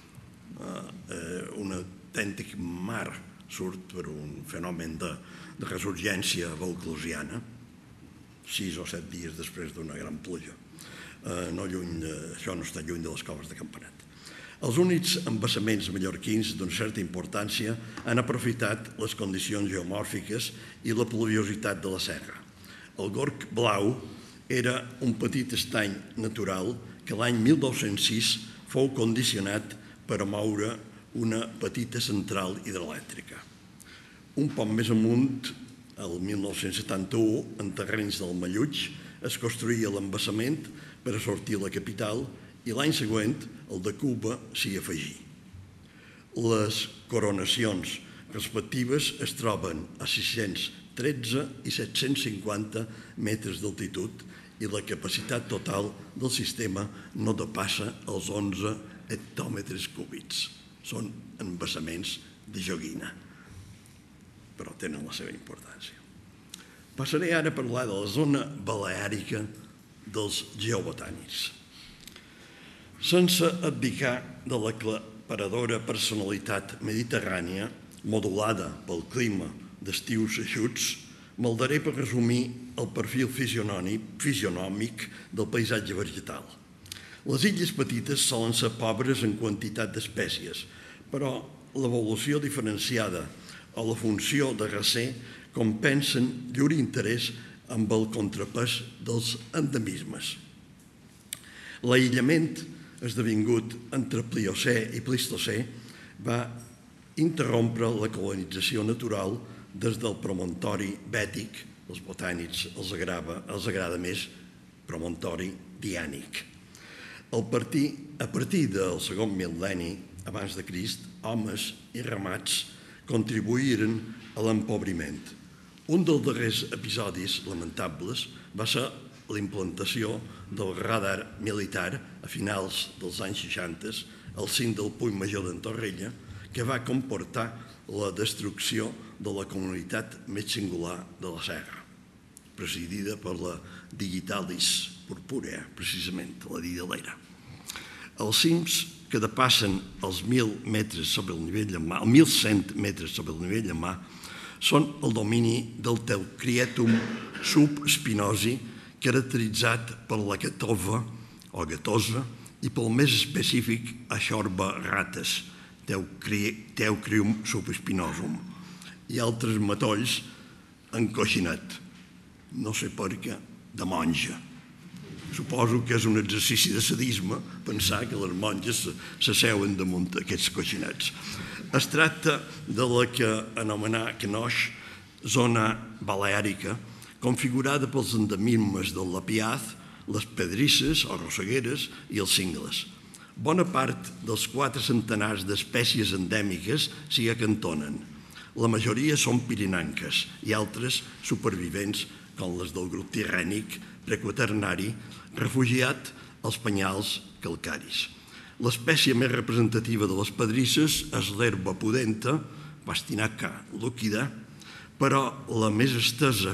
Un autèntic mar surt per un fenomen de resurgència vauclusiana, sis o set dies després d'una gran pluja. Això no està lluny de les coves de Campanat. Els únics embassaments mallorquins d'una certa importància han aprofitat les condicions geomòrfiques i la pluviositat de la serra. El Gorg Blau era un petit estany natural que l'any mil nou-cents sis fou condicionat per a moure una petita central hidroelèctrica. Un poc més amunt, el mil nou-cents setanta-u, en terrenys del Malluig, es construïa l'embassament per a sortir a la capital i l'any següent el de Cuba s'hi afegí. Les coronacions respectives es troben a sis-cents tretze i set-cents cinquanta metres d'altitud i la capacitat total del sistema no depassa els onze hectòmetres cúbics. Són embassaments de joguina, però tenen la seva importància. Passaré ara a parlar de la zona baleàrica dels geobotànics. Sense abdicar de la aclaparadora personalitat mediterrània, modulada pel clima d'estius eixuts, m'aldaré per resumir el perfil fisionòmic del paisatge vegetal. Les illes petites solen ser pobres en quantitat d'espècies, però l'evolució diferenciada o la funció de recer compensen llur interès amb el contrapès dels endemismes. L'aïllament esdevingut entre Pliocè i Plistocè va interrompre la colonització natural des del promontori bètic. Els botànics els agrada més promontori diànic. A partir del segon mil·lenni abans de Crist, homes i ramats contribuïren a l'empobriment. Un dels darrers episodis lamentables va ser la implantació del radar militar a finals dels anys seixanta al cim del Puig Major d'en Torrella, que va comportar la destrucció de la comunitat més singular de la serra, presidida per la Digitalis Purpurea, precisament, la Didelera. Els cims que depassen els mil metres sobre el nivell de mar, els mil cent metres sobre el nivell de mar, són el domini del Teucrietum subspinosi, caracteritzat per la gatova o gatosa i pel més específic Aixorba rates, Teucrium subspinosum, i altres matolls encoixinat, no sé per què, de monja. Suposo que és un exercici de sadisme pensar que les monges s'asseuen damunt aquests coixinats. Es tracta de la que anomenà Canoix, zona baleàrica, configurada pels endemismes del Lapiaz, les pedrisses o rossegueres i els cingles. Bona part dels quatre centenars d'espècies endèmiques s'hi acantonen. La majoria són pirinenques i altres supervivents, com les del grup tirrènic prequaternari, refugiat als penyals calcaris. L'espècie més representativa de les pedrisses és l'herba pudenta, Pastinaca lúquida, però la més estesa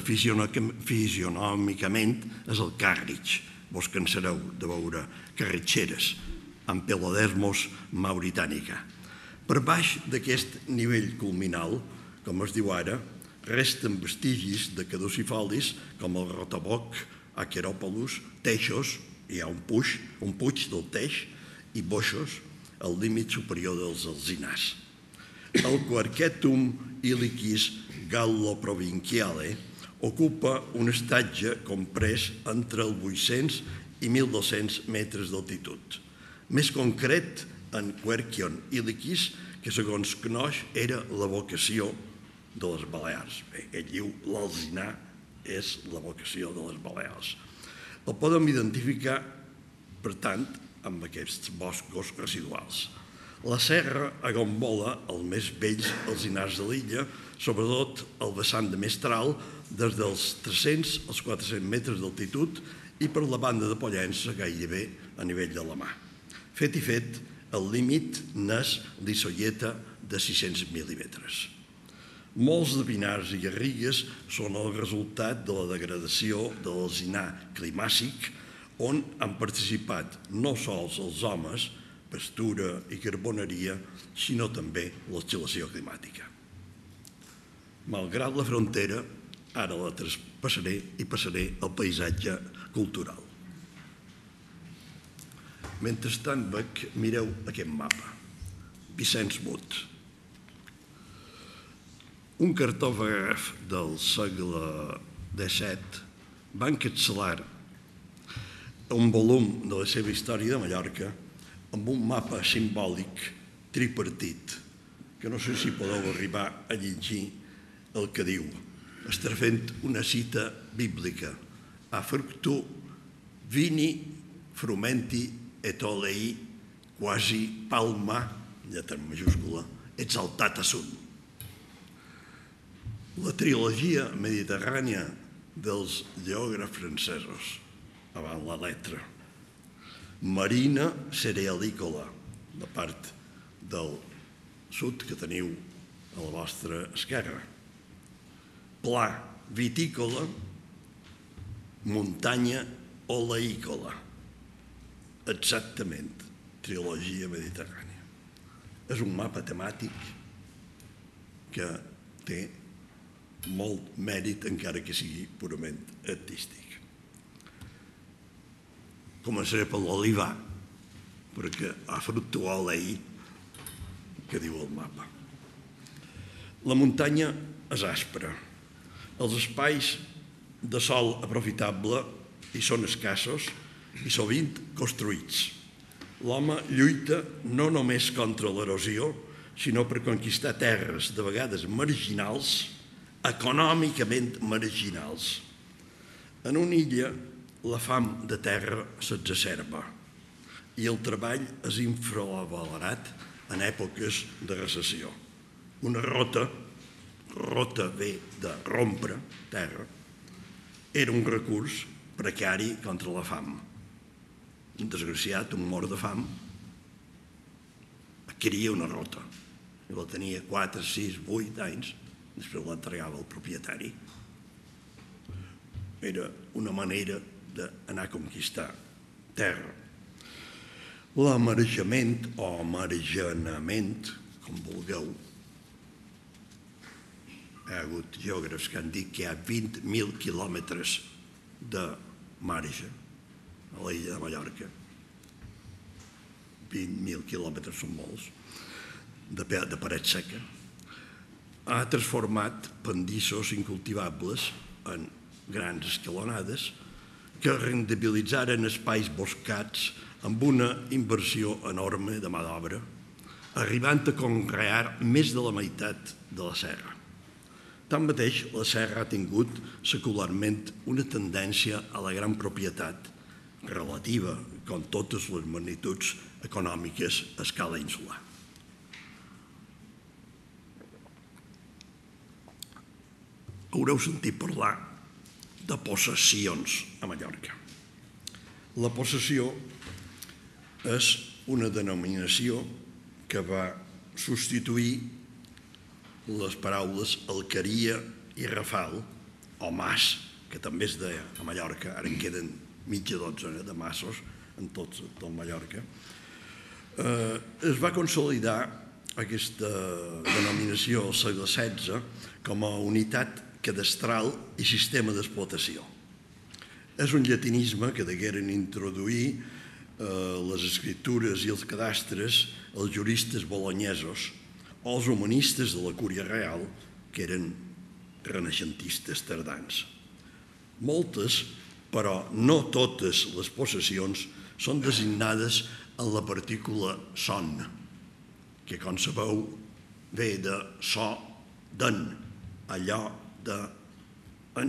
fisionòmicament és el càrrig. Vos cansareu de veure carritxeres, amb Pelodermos mauritànica. Per baix d'aquest nivell culminal, com es diu ara, resten vestigis de caducifolis com el rotoboc, Aqueropolus, teixos, hi ha un puig, un puig del teix, i boixos, al límit superior dels alzinars. El Quercetum ilicis galloprovinciale, ocupa un estatge comprès entre els vuit-cents i mil dos-cents metres d'altitud. Més concret, en Querchion Iliquis, que segons coneix era la vocació de les Balears. Bé, ell diu l'alzinar és la vocació de les Balears. El podem identificar, per tant, amb aquests boscos residuals. La serra agombola els més vells alzinars de l'illa, sobretot el vessant de Mestral, des dels tres-cents als quatre-cents metres d'altitud i per la banda de Pollença gairebé a nivell de la mà. Fet i fet, el límit n'és l'Issolleta de sis-cents mil·límetres. Molts de pinars i garrigues són el resultat de la degradació de l'alzinar climàcic, on han participat no sols els homes, pastura i carboneria, sinó també l'oscil·lació climàtica. Malgrat la frontera, ara la traspassaré i passaré al paisatge cultural. Mentrestant veig, mireu aquest mapa. Vicenç Mut. Un cartògraf del segle disset va encapçalar un volum de la seva història de Mallorca amb un mapa simbòlic tripartit, que no sé si podeu arribar a llegir el que diu. Estaré fent una cita bíblica. A fructu vini frumenti et olei quasi palma, lletra majúscula, exaltata sunt. La trilogia mediterrània dels geògrafs francesos, avant la letra. Marina cerealícola, la part del sud que teniu a la vostra esquerra. Pla vitícola, muntanya oleícola. Exactament, trilogia mediterrània. És un mapa temàtic que té molt mèrit, encara que sigui purament artístic. Començaré per l'olivar, perquè a fructu olei, que diu el mapa. La muntanya és aspra. Els espais de sòl aprofitable hi són escassos i sovint construïts. L'home lluita no només contra l'erosió, sinó per conquistar terres de vegades marginals, econòmicament marginals. En una illa, la fam de terra s'exacerba i el treball és infravalorat en èpoques de recessió. Una rota, rota ve de rompre terra, era un recurs precari contra la fam. Un desgraciat, un mort de fam, adquiria una rota i la tenia quatre, sis, vuit anys, després l'entregava al propietari. Era una manera d'anar a conquistar terra. L'amarejament o amarejament, com vulgueu, hi ha hagut geògrafs que han dit que hi ha vint mil quilòmetres de marge a l'illa de Mallorca. vint mil quilòmetres són molts, de paret seca. Ha transformat pendissos incultivables en grans escalonades que rendibilitzaren espais boscats amb una inversió enorme de mà d'obra, arribant a conrear més de la meitat de la serra. Tanmateix, la serra ha tingut secularment una tendència a la gran propietat relativa, com totes les magnituds econòmiques a escala insular. Haureu sentit parlar de possessions a Mallorca. La possessió és una denominació que va substituir les paraules alqueria i rafal, o mas, que també es deia a Mallorca, ara en queden mitja dotzena de massos en tot Mallorca. Es va consolidar aquesta denominació al segle setze com a unitat cadastral i sistema d'explotació. És un llatinisme que degueren introduir les escriptures i els cadastres els juristes bolonyesos o els humanistes de la Cúria Real, que eren renaixentistes tardans. Moltes, però no totes les possessions, són designades en la partícula son, que, com sabeu, ve de so d'en, allò de en,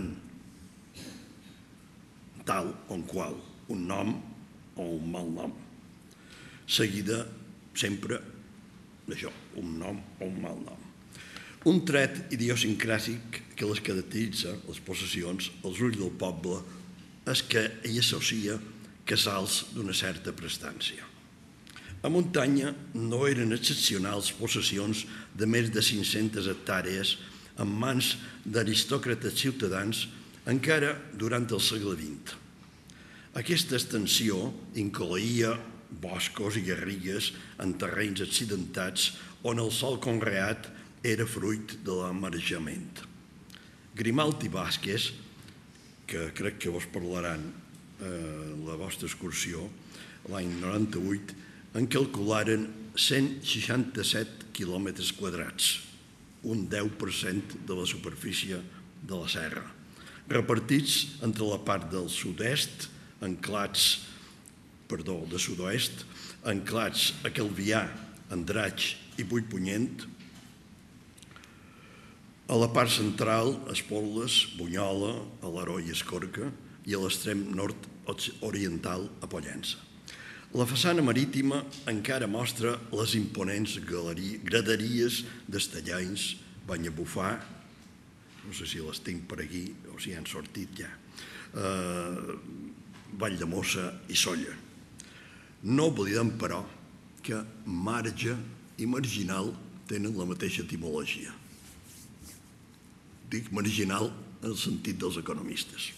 tal o qual, un nom o un mal nom. Seguida sempre d'això, un nom o un mal nom. Un tret idiosincràsic que les caracteritza, les possessions, als ulls del poble, és que hi associa casals d'una certa prestància. A muntanya no eren excepcionals possessions de més de cinc-centes hectàrees en mans d'aristòcrates ciutadans encara durant el segle vint. Aquesta extensió incloïa boscos i garrigues en terrenys accidentats on el sòl conreat era fruit de l'amarejament. Grimalt i Vázquez, que crec que vos parlaran en la vostra excursió, l'any noranta-vuit, en calcularen cent seixanta-set quilòmetres quadrats, un deu per cent de la superfície de la serra, repartits entre la part del sud-est, enclats, perdó, de sud-oest, enclats a Calvià, Andratx i Puigpunyent, a la part central, Esporles, Bunyola, Alaró i Escorca, i a l'extrem nord-oriental, a Pollença. La façana marítima encara mostra les imponents graderies d'Estellanys, Banyabufar, no sé si les tinc per aquí o si han sortit ja, Valldemossa i Sóller. No oblidem, però, que marge i marginal tenen la mateixa etimologia. Dic marginal en el sentit dels economistes.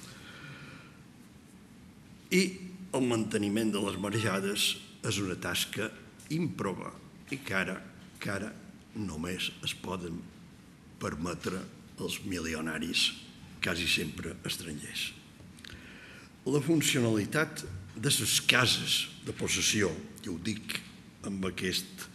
I el manteniment de les marejades és una tasca ímproba i que ara, que ara només es poden permetre els milionaris, quasi sempre estrangers. La funcionalitat de les cases de possessió, i ho dic amb aquest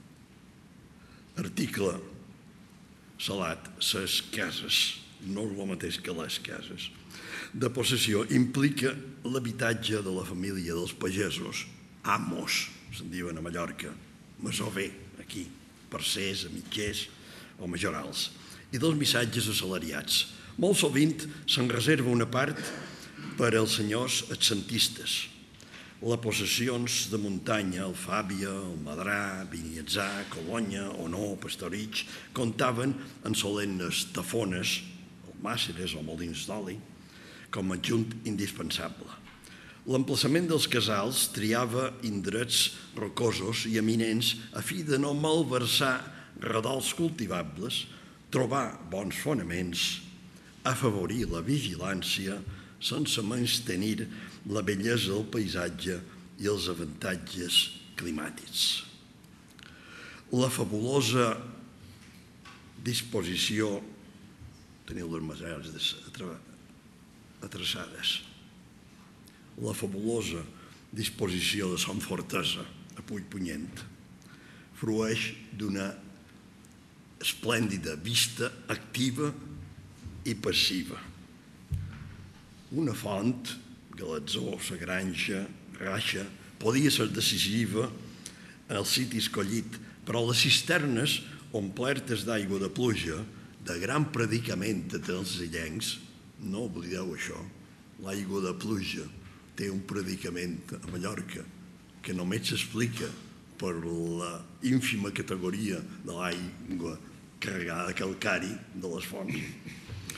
article salat, les cases, no és el mateix que les cases, de possessió implica l'habitatge de la família dels pagesos, amos, se'n diuen a Mallorca, masover, aquí, parcers, amitgers o majorals, i dels missatges assalariats. Molt sovint se'n reserva una part per als senyors excentistes. Les possessions de muntanya, el Fàbia, el Madrà, Beniatzà, Colonya, Onó, Pastorig, comptaven en solemnes tafones, el Màceres o Molins d'Oli, com a adjunt indispensable. L'emplaçament dels casals triava indrets rocosos i eminents a fi de no malversar redols cultivables, trobar bons fonaments, afavorir la vigilància sense menystenir la bellesa del paisatge i els avantatges climàtics. La fabulosa disposició, teniu les maneres atreçades, la fabulosa disposició de Son Fortesa a Puigpunyent frueix d'una esplèndida vista activa i passiva. Una font, Galatzó, la Granja, Raixa, podia ser decisiva en el siti escollit, però les cisternes, omplertes d'aigua de pluja, de gran predicament entre els illencs, no oblideu això, l'aigua de pluja té un predicament a Mallorca que només s'explica per la ínfima categoria de l'aigua carregada de calcari de les fonts.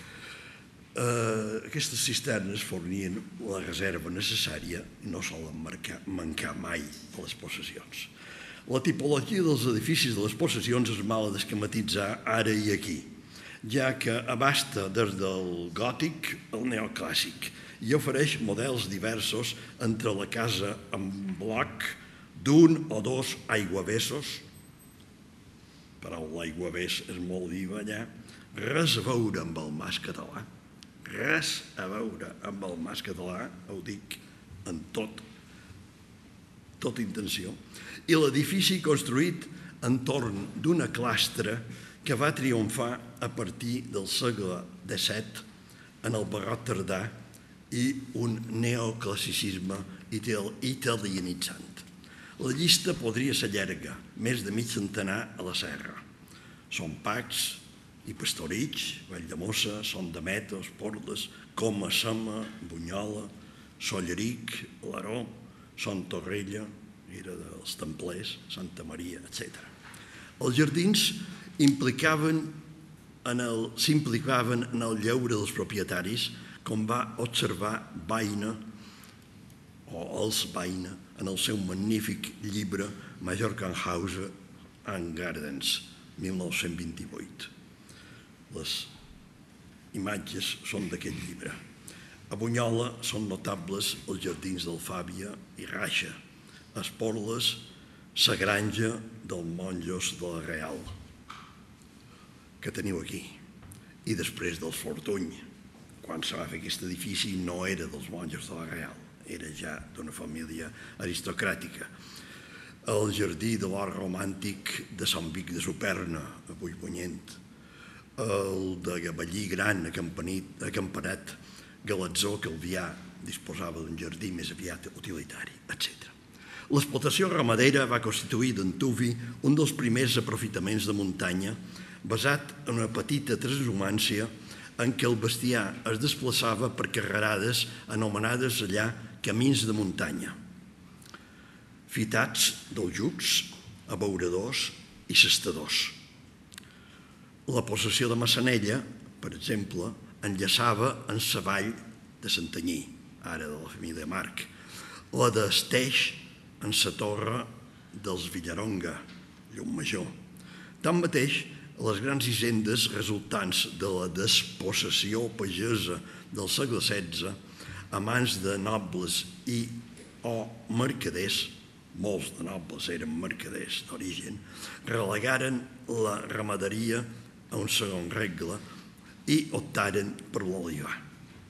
Aquestes cisternes fornien la reserva necessària i no solen mancar mai a les possessions. La tipologia dels edificis de les possessions és mal a desquematitzar ara i aquí, ja que abasta des del gòtic al neoclàssic i ofereix models diversos entre la casa en bloc d'un o dos aiguavessos, però l'aiguavés és molt viva allà, res a veure amb el mas català, res a veure amb el mas català, ho dic en tot, tota intenció, i l'edifici construït entorn d'una clastra que va triomfar a partir del segle disset en el barroc tardà i un neoclassicisme italianitzant. La llista podria ser llarga, més de mig centenar a la serra. Són Pacs i Pastorich, Valldemossa, Son de Meta, Esporles, Coma, Sema, Bunyola, Solleric, Laró, Son Torrella, era dels Templers, Santa Maria, etcètera. Els jardins implicaven s'implicaven en el lleure dels propietaris, com va observar Baina, o els Baina, en el seu magnífic llibre Mallorca House and Gardens, mil nou-cents vint-i-vuit. Les imatges són d'aquest llibre. A Bunyola són notables els jardins d'Alfàbia i Raixa, a Esporles, la granja dels monjos de la Real, que teniu aquí, i després dels Fortuny. Quan se va fer aquest edifici no era dels monjos de la Real, era ja d'una família aristocràtica. El jardí de l'Hort Romàntic de Sant Vic de Superna, avui Bunyent, el de Gavallí Gran, a Campanat, Galatzó, Calvià, disposava d'un jardí més aviat utilitari, etcètera. L'explotació ramadera va constituir d'antuvi un dels primers aprofitaments de muntanya basat en una petita transhumància en què el bestiar es desplaçava per carrerades anomenades allà camins de muntanya, fitats d'aljucs, abeuradors i cestadors. La possessió de Massanella, per exemple, enllaçava en la vall de Santanyí, ara de la família Marc, la d'Esteix en la torre dels Villaronga, Llumajor. Tanmateix, les grans hisendes resultants de la despossessió pagesa del segle setze a mans de nobles i o mercaders, molts de nobles eren mercaders d'origen, relegaren la ramaderia a un segon regle i optaren per l'olivar,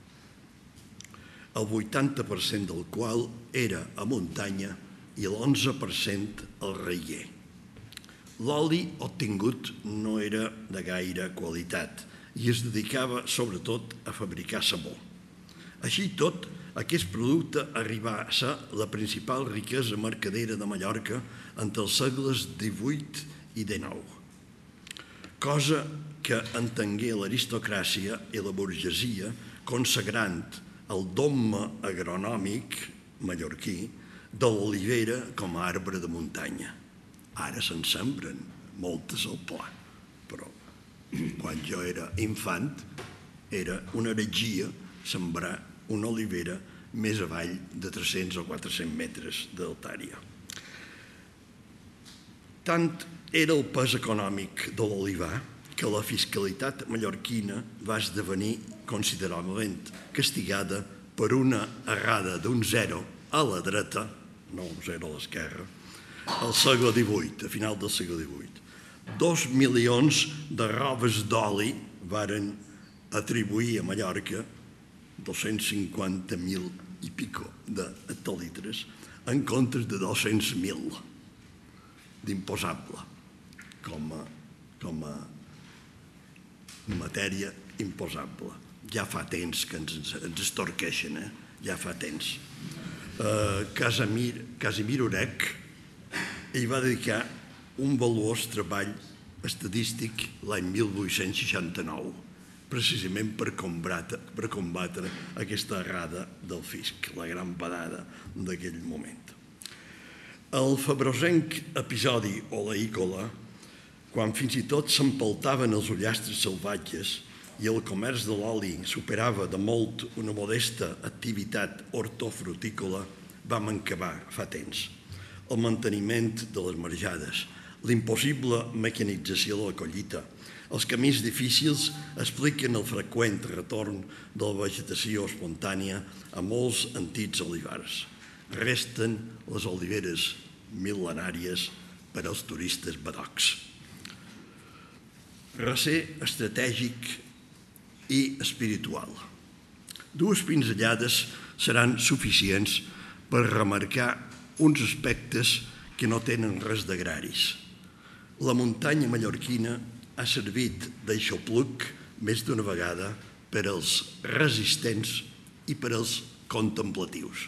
el vuitanta per cent del qual era a muntanya i l'onze per cent al reguer. L'oli obtingut no era de gaire qualitat i es dedicava sobretot a fabricar sabó. Així i tot, aquest producte arribà a ser la principal riquesa mercadera de Mallorca entre els segles divuit i dinou, cosa que entengué l'aristocràcia i la burgesia consagrant el dogma agronòmic mallorquí de l'olivera com a arbre de muntanya. Ara se'n sembren moltes al pla, però quan jo era infant era una heretgia sembrar una olivera més avall de tres-cents o quatre-cents metres d'altària. Tant era el pes econòmic de l'olivar que la fiscalitat mallorquina va esdevenir considerablement castigada per una errada d'un zero a la dreta, no un zero a l'esquerra, al segle divuit, a final del segle divuit. Dos milions de robes d'oli varen atribuir a Mallorca dos-cents cinquanta mil i pico de hectolitres en comptes de dos-cents mil d'imposable com a, com a matèria imposable. Ja fa temps que ens, ens estorqueixen, eh? Ja fa temps. Uh, Casimir, Casimir Urech hi va dedicar un valuós treball estadístic l'any mil vuit-cents seixanta-nou, precisament per combatre, per combatre aquesta errada del fisc, la gran badada d'aquell moment. El febrosenc episodi oleícola, quan fins i tot s'empaltaven els ullastres salvatges i el comerç de l'oli superava de molt una modesta activitat hortofrutícola, va mancavar fa temps. El manteniment de les marjades, l'impossible mecanització de la collita, els camins difícils expliquen el freqüent retorn de la vegetació espontània a molts antics olivars. Resten les oliveres mil·lenàries per als turistes badocs. Recer estratègic i espiritual. Dues pinzellades seran suficients per remarcar uns aspectes que no tenen res d'agraris. La muntanya mallorquina ha servit d'aixopluc més d'una vegada per als resistents i per als contemplatius.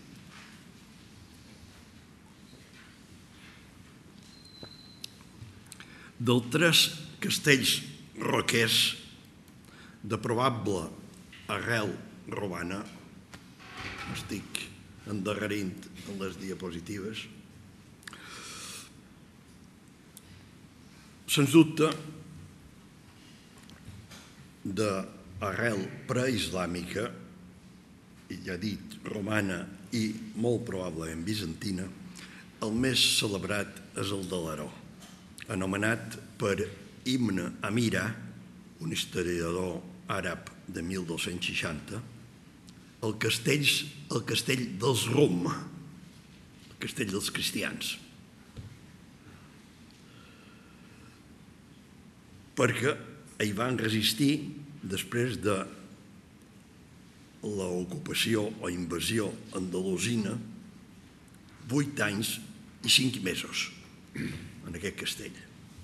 Dels tres castells roquers de probable arrel romana, estic endarrerint en les diapositives, sens dubte d'arrel preislàmica, i ja he dit romana i molt probablement bizantina, el més celebrat és el de l'Aró, anomenat per Ibn Amira, un historiador àrab de mil dos-cents seixanta, el castell, el castell dels Rum, el castell dels cristians. Perquè hi van resistir després de l'ocupació o invasió andalusina vuit anys i cinc mesos en aquest castell.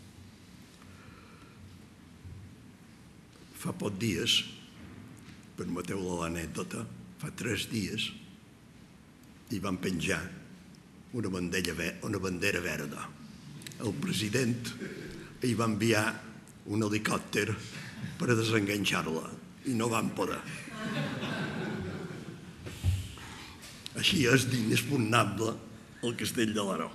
Fa pocs dies, permeteu-la l'anècdota, fa tres dies hi van penjar una bandera verda. El president hi va enviar un helicòpter per a desenganxar-la i no van poder. Així és d'inexpugnable el castell de l'Aró.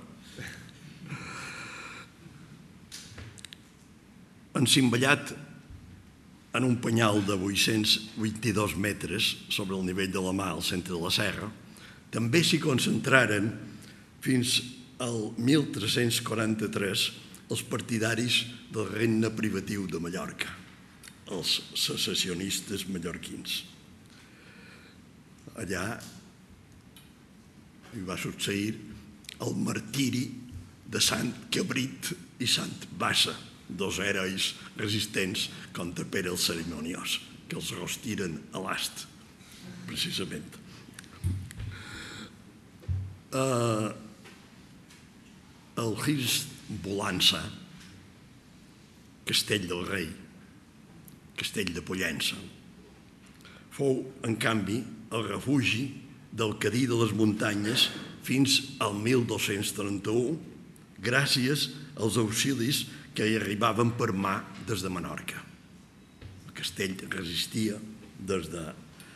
Encimballat en un penyal de vuit-cents vint-i-dos metres sobre el nivell de la mà al centre de la serra, també s'hi concentraren fins al mil tres-cents quaranta-tres els partidaris del regne privatiu de Mallorca, els secessionistes mallorquins. Allà hi va succeir el martiri de Sant Cabrit i Sant Bassa, dos herois resistents contra Pere el Cerimoniós, que els rostiren a l'ast, precisament. El Hist Bolança, castell del rei, castell de Pollença, fou, en canvi, el refugi del Cadí de les Muntanyes fins al mil dos-cents trenta-u, gràcies als auxilis que hi arribaven per mà des de Menorca. El castell resistia des de,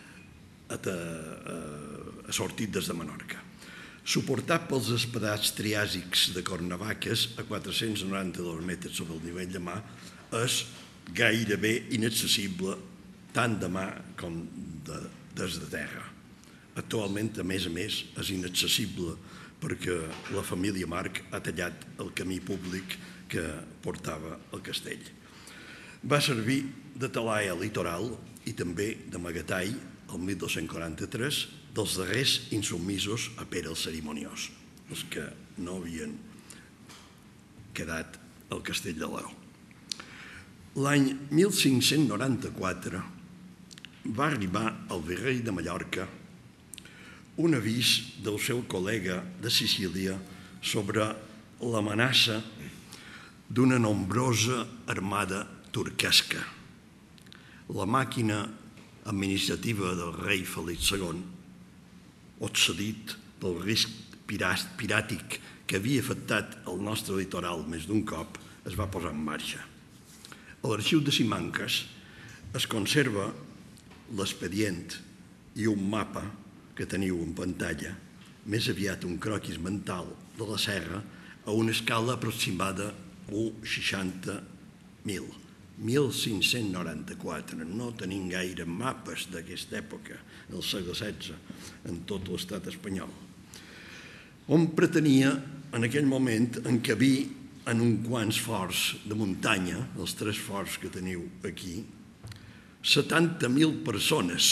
ha sortit des de Menorca. Suportat pels espadats triàsics de Cornavaques a quatre-cents noranta-dos metres sobre el nivell de mar, és gairebé inaccessible tant de mar com des de terra. Actualment, a més a més, és inaccessible perquè la família Marc ha tallat el camí públic que portava al castell. Va servir de talaia litoral i també d'amagatall, el mil dos-cents quaranta-tres, dels darrers insubmisos a Pere el Cerimoniós, els que no havien quedat al castell de l'Aró. L'any mil cinc-cents noranta-quatre va arribar al virrei de Mallorca un avís del seu col·lega de Sicília sobre l'amenaça d'una nombrosa armada turquesca. La màquina administrativa del rei Felip segon, obsedit pel risc piràtic que havia afectat el nostre litoral més d'un cop, es va posar en marxa. A l'arxiu de Simancas es conserva l'expedient i un mapa que teniu en pantalla, més aviat un croquis mental de la serra a una escala aproximada a seixanta mil. mil cinc-cents noranta-quatre. No tenim gaire mapes d'aquesta època, del segle setze, en tot l'estat espanyol. On pretenia, en aquell moment, encabir en uns quants forts de muntanya, els tres forts que teniu aquí, setanta mil persones.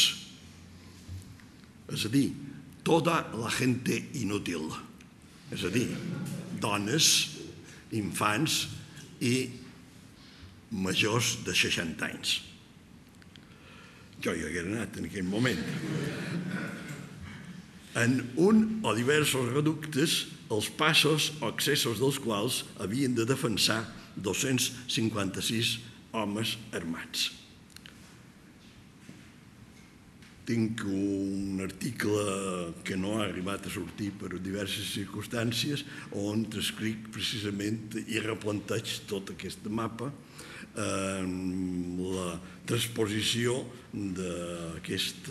És a dir, tota la gente inútil. És a dir, dones, infants i majors de seixanta anys. Jo hi haguera anat en aquell moment. En un o diversos reductes, els passos o accessos dels quals havien de defensar dos-cents cinquanta-sis homes armats. tinc un article que no ha arribat a sortir per diverses circumstàncies on transcric precisament i replanteig tot aquest mapa, la transposició d'aquest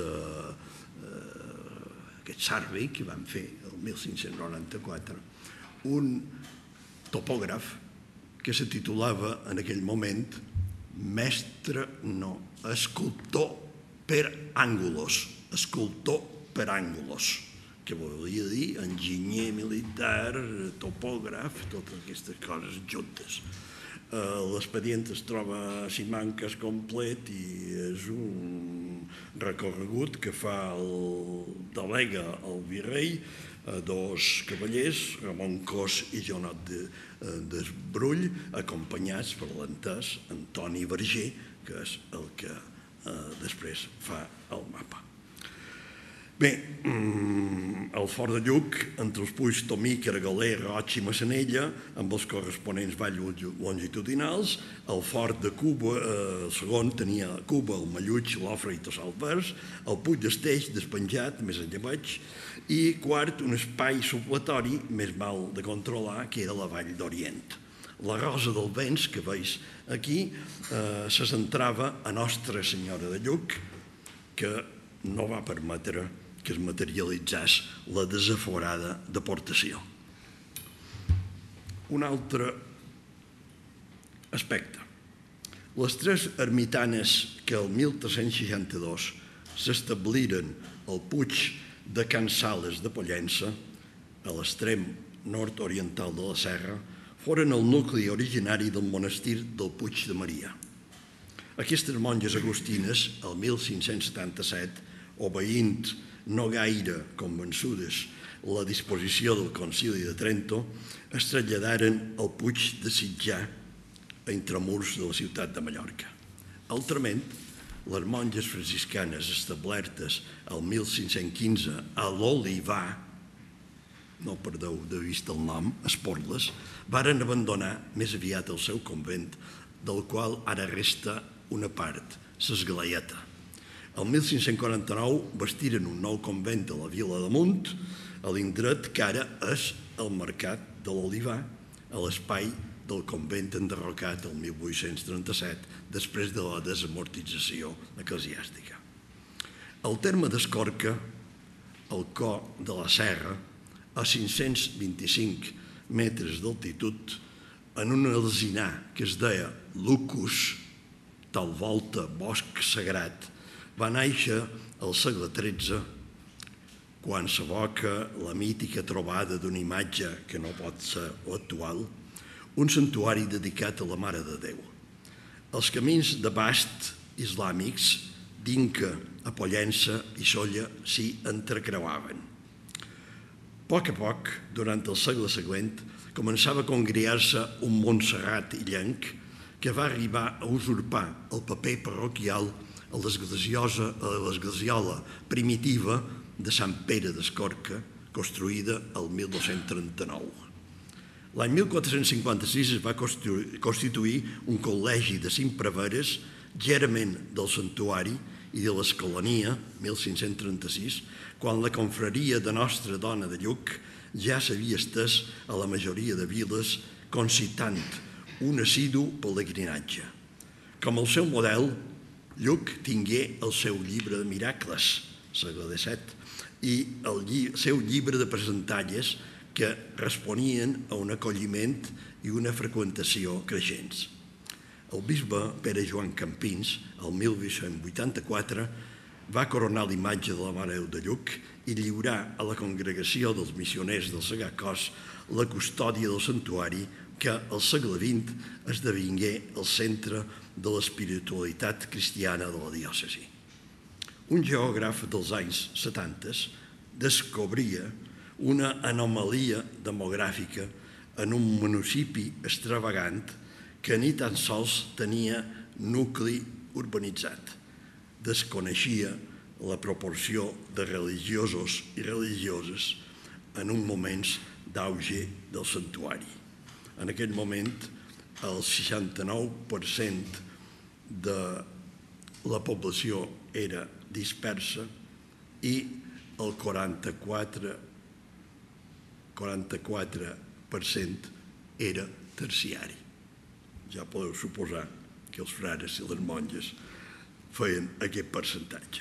survey que vam fer el mil cinc-cents noranta-quatre, un topògraf que se titulava en aquell moment mestre, no, escultor per àngulos, escultor per àngulos, que volia dir enginyer militar, topògraf, totes aquestes coses juntes. L'expedient es troba a Simancas complet i és un recorregut que fa el delega el virrei, dos cavallers, Ramon Cos i Jonot d'Esbrull, acompanyats per l'entès Antoni Verger, que és el que després fa el mapa. Bé, el Fort de Lluc, entre els Puig, Tomí, Caragoler, Roig i Massanella, amb els corresponents valls longitudinals. El Fort de Cuba, el segon, tenia Cuba, el Malluig, l'Ofre i Tossal Vers. El Puig d'Esteix, despenjat, més enllabaix. I quart, un espai supletori, més mal de controlar, que era la Vall d'Orient. La Rosa del Vents, que veus aquí, se centrava a Nostra Senyora de Lluc, que no va permetre que es materialitzés la desaforada deportació. Un altre aspecte. Les tres ermitanes que el mil tres-cents seixanta-dos s'establiren al Puig de Can Sales de Pollença, a l'extrem nord-oriental de la serra, foren el nucli originari del monestir del Puig de Maria. Aquestes monges agustines, el mil cinc-cents setanta-set, obeint no gaire convençudes la disposició del Concili de Trento, es traslladaren al Puig de Sitjar, a intramurs de la ciutat de Mallorca. Altrament, les monges franciscanes establertes el mil cinc-cents quinze a l'Olivar, no perdeu de vista el nom, Esporles, varen abandonar més aviat el seu convent, del qual ara resta una part, l'Esglaieta. El mil cinc-cents quaranta-nou bastiren un nou convent a la Vila de Munt, a l'indret que ara és el Mercat de l'Olivar, a l'espai del convent enderrocat el mil vuit-cents trenta-set, després de la desamortització eclesiàstica. El terme d'Escorca, el cor de la serra, a cinc-cents vint-i-cinc metres d'altitud, en un alzinar que es deia Lucus, tal volta bosc sagrat, va néixer al segle tretze, quan s'evoca la mítica trobada d'una imatge que no pot ser actual, un santuari dedicat a la Mare de Déu. Els camins d'abast islàmics d'Inca a Pollença i Sóller s'hi entrecreuaven. A poc a poc, durant el segle següent, començava a congregar-se un Montserrat illenc que va arribar a usurpar el paper parroquial a l'esglesiola primitiva de Sant Pere d'Escorca, construïda el mil dos-cents trenta-nou. L'any mil quatre-cents cinquanta-sis es va constituir un col·legi de cinc preveres, gerament del santuari i de l'Escolania, mil cinc-cents trenta-sis, quan la confraria de Nostra Dona de Lluc ja s'havia estès a la majoria de viles, concitant un assidu pelegrinatge. Com el seu model, Lluc tingué el seu llibre de miracles, segle disset, i el seu llibre de presentalles que responien a un acolliment i una freqüentació creixents. El bisbe Pere Joan Campins, el mil vuit-cents vuitanta-quatre, va coronar l'imatge de la Mare de Lluc i lliurar a la congregació dels missioners del Sagrat Cos la custòdia del santuari que al segle vint esdevingué el centre de l'espiritualitat cristiana de la diòcesi. Un geògraf dels anys setanta descobria una anomalia demogràfica en un municipi extravagant que ni tan sols tenia nucli urbanitzat. Desconeixia la proporció de religiosos i religioses en un moment d'auge del santuari. En aquell moment, el seixanta-nou per cent de la població era dispersa i el quaranta-quatre per cent era terciari. Ja podeu suposar que els frares i les monges feien aquest percentatge.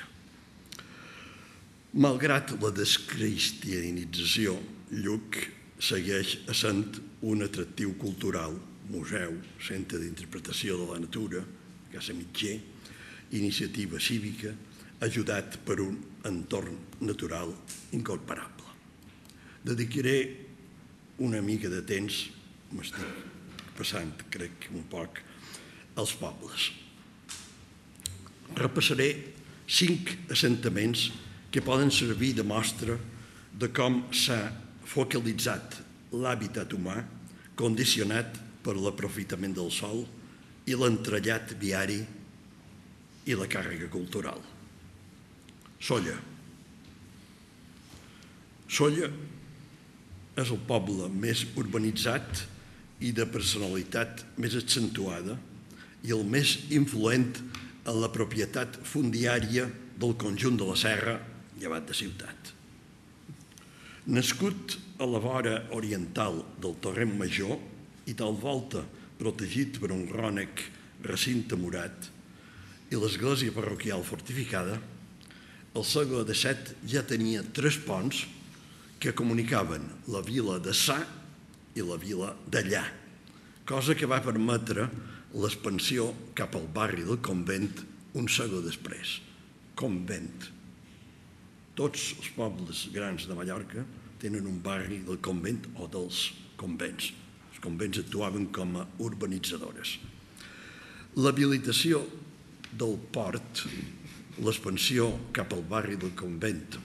Malgrat la descristianització, Lluc segueix essent un atractiu cultural, museu, centre d'interpretació de la natura, casa mitger, iniciativa cívica, ajudat per un entorn natural incomparable. Dedicaré una mica de temps, m'estic passant, crec, un poc, als pobles. Repassaré cinc assentaments que poden servir de mostra de com s'ha focalitzat l'hàbitat humà condicionat per l'aprofitament del sòl i l'entrellat viari i la càrrega cultural. Sóller. Sóller és el poble més urbanitzat i de personalitat més accentuada i el més influent en la propietat fundiària del conjunt de la serra, llevat de ciutat. Nascut a la vora oriental del Torrent Major i tal volta protegit per un rònec recinte murat i l'església parroquial fortificada, el segle disset ja tenia tres ponts que comunicaven la vila de Sà i la vila d'Allà, cosa que va permetre l'expansió cap al barri del Convent un segle després. Convent. Tots els pobles grans de Mallorca tenen un barri del Convent o dels convents. Els convents actuaven com a urbanitzadores. L'habilitació del port, l'expansió cap al barri del Convent,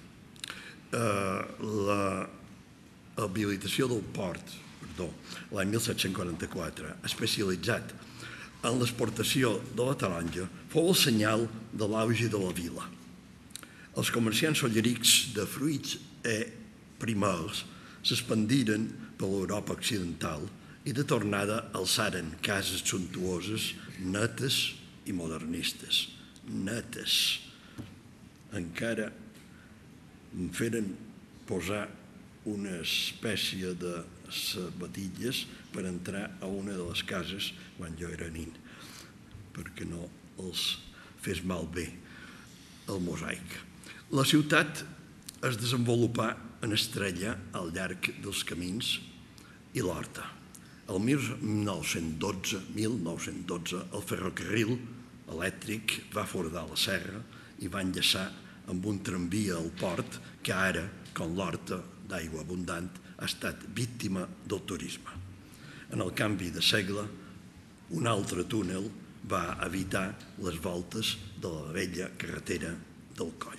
l'habilitació del port, perdó, l'any mil set-cents quaranta-quatre, especialitzat en l'exportació de la taronja, fou el senyal de l'auge de la vila. Els comerciants sollerics de fruits i primers s'expandiren per l'Europa occidental i de tornada alçaren cases suntuoses, netes i modernistes. Netes. Encara em feren posar una espècie de sabatilles per entrar a una de les cases quan jo era nin, perquè no els fes malbé el mosaic. La ciutat es desenvolupà en estrella al llarg dels camins i l'horta. El mil nou-cents dotze el ferrocarril elèctric va fordar la serra i va enllaçar amb un tramvia al port que ara, com l'horta d'aigua abundant, ha estat víctima del turisme. En el canvi de segle, un altre túnel va evitar les voltes de la vella carretera del Coll.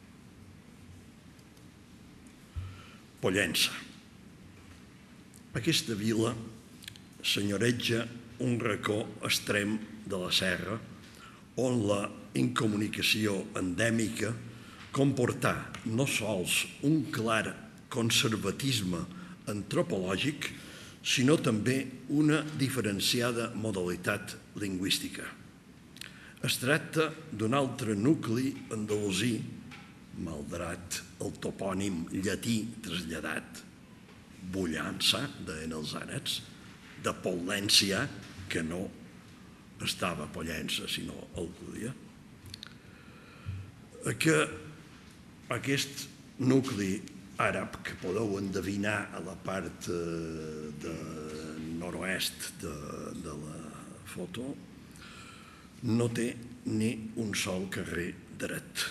Pollença. Aquesta vila senyoreja un racó extrem de la serra on la incomunicació endèmica comportà no sols un clar conservatisme antropològic, sinó també una diferenciada modalitat lingüística. Es tracta d'un altre nucli andalusí, malgrat el topònim llatí traslladat, Bullança, deien els àrabs, de Pol·lència, que no estava a Pollença, sinó a Alcúdia, que aquest nucli àrab que podeu endevinar a la part de nord-oest de la foto no té ni un sol carrer dret.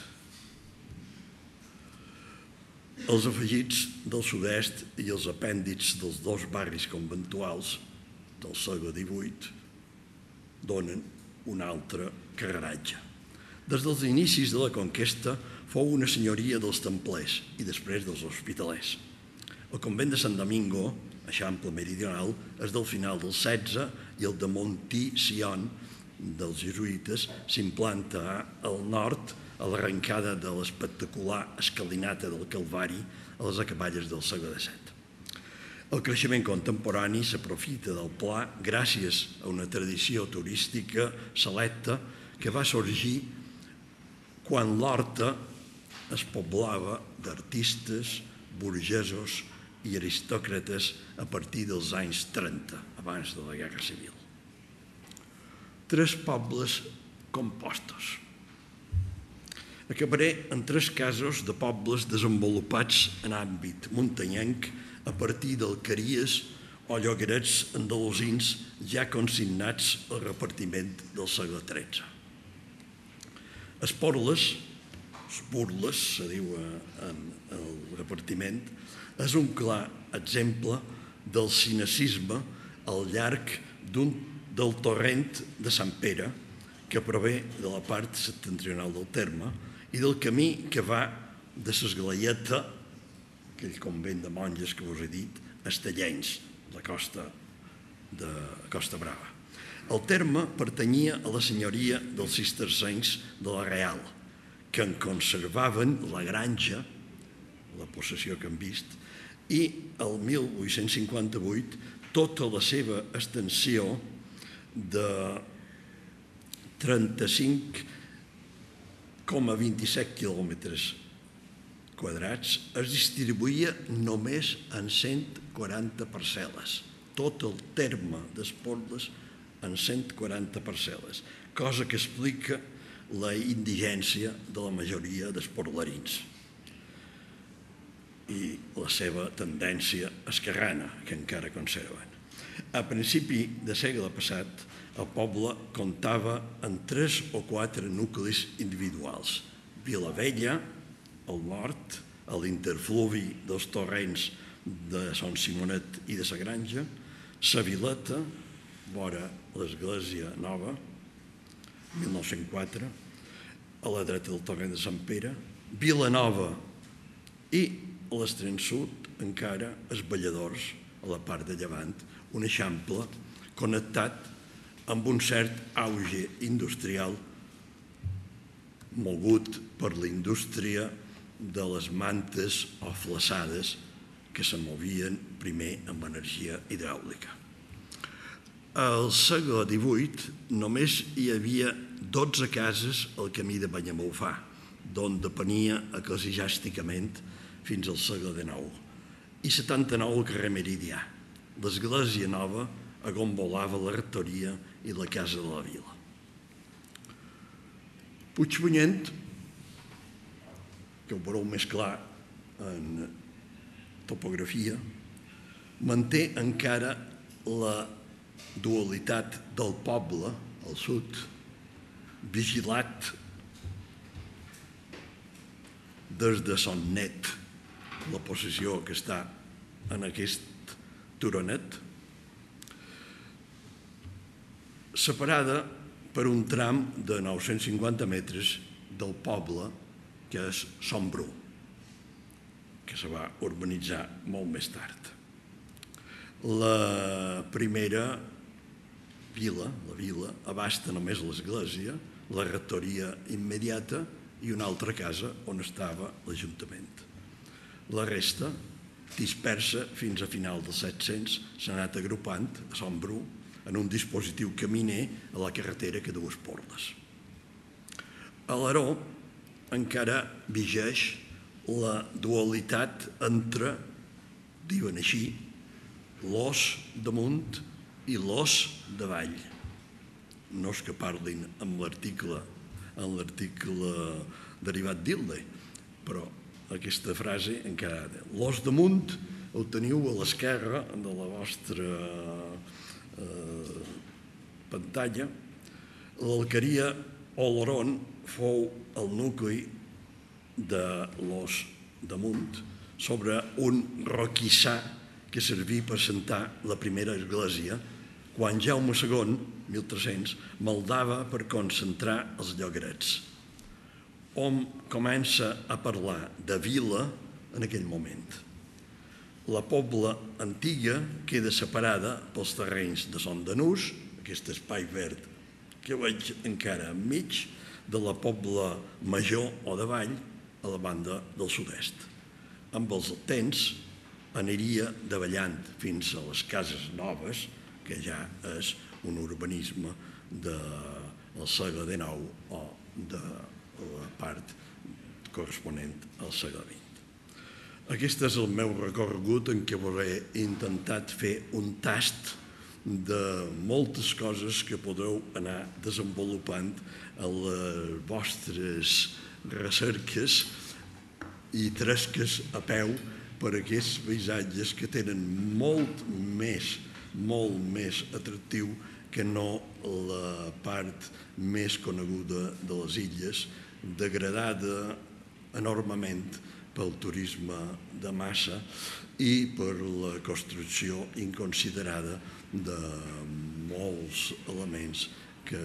Els afegits del sud-est i els apèndits dels dos barris conventuals del segle divuit donen un altre carreratge. Des dels inicis de la conquesta fou una senyoria dels templers i després dels hospitalers. El convent de Sant Domingo, Eixample Meridional, és del final del setze i el de Montí-Sion dels jesuïtes s'implanta al nord a l'arrencada de l'espectacular escalinata del Calvari a les acaballes del segle disset. El creixement contemporani s'aprofita del pla gràcies a una tradició turística selecta que va sorgir quan l'horta es poblava d'artistes, burgesos i aristòcrates a partir dels anys trenta, abans de la Guerra Civil. Tres pobles compostos. Acabaré en tres casos de pobles desenvolupats en àmbit muntanyenc a partir d'alqueries o llogarets andalusins ja consignats al repartiment del segle tretze. Esporles, Esburles, se diu en el repartiment, és un clar exemple del cinecisme al llarg del torrent de Sant Pere, que prové de la part septentrional del terme, i del camí que va de l'Esglaieta, aquell convent de monges que us he dit, a Estellencs, la costa de Costa Brava. El terme pertanyia a la senyoria dels cistercencs de la Real, que en conservaven la granja, la possessió que hem vist, i el mil vuit-cents cinquanta-vuit tota la seva extensió de trenta-cinc coma vint-i-set quilòmetres quadrats es distribuïa només en cent quaranta parcel·les. Tot el terme d'Esporles en cent quaranta parcel·les, cosa que explica la indigència de la majoria d'esporlarins i la seva tendència esquerrana, que encara conserven. A principi de segle passat, el poble comptava amb tres o quatre nuclis individuals. Vilavella, al nord, a l'interfluvi dels torrents de Son Simonet i de la Granja, Sa Vileta, vora l'església nova, mil nou-cents quatre, a la dreta del torrent de Sant Pere, Vilanova i a l'extrem sud encara els Balladors, a la part de llevant, un eixample connectat amb un cert auge industrial mogut per la indústria de les mantes o flaçades que se movien primer amb energia hidràulica. Al segle divuit només hi havia dotze cases al camí de Banyamulfà, d'on depenia eclesiàsticament fins al segle dinou, i setanta-nou al carrer Meridià, l'església nova on volava la rectoria i la casa de la vila. Puigpunyent, que ho veureu més clar en topografia, manté encara la dualitat del poble al sud, vigilat des de Son Net, la possessió que està en aquest turonet, separada per un tram de nou-cents cinquanta metres del poble, que és Son Bru, que se va urbanitzar molt més tard. La primera vila, la vila, abasta només l'església, la rectoria immediata i una altra casa on estava l'Ajuntament. La resta, dispersa fins a final dels set-cents, s'ha anat agrupant a Son Bru en un dispositiu caminer a la carretera que du a Esporles. A l'Aró encara vigeix la dualitat entre, diuen així, l'os damunt i l'os davall. No és que parlin amb l'article en l'article derivat d'Ilde, però aquesta frase encara... L'os damunt ho teniu a l'esquerra de la vostra pantalla. L'alqueria Oloron fou el nucli de l'os damunt sobre un roquissà que serví per assentar la primera església quan Jaume segon, mil tres-cents, maldava per concentrar els llogarets. Hom comença a parlar de vila en aquell moment. La pobla antiga queda separada pels terrenys de Son Danús, aquest espai verd que veig encara enmig, de la pobla major o de vall a la banda del sud-est. Amb els temps aniria davallant fins a les cases noves, que ja és un urbanisme del segle dinou o de la part corresponent al segle vint. Aquest és el meu recorregut en què hauré intentat fer un tast de moltes coses que podeu anar desenvolupant a les vostres recerques i tresques a peu per aquests paisatges que tenen molt més, molt més atractiu que no la part més coneguda de les illes, degradada enormement pel turisme de massa i per la construcció inconsiderada de molts elements que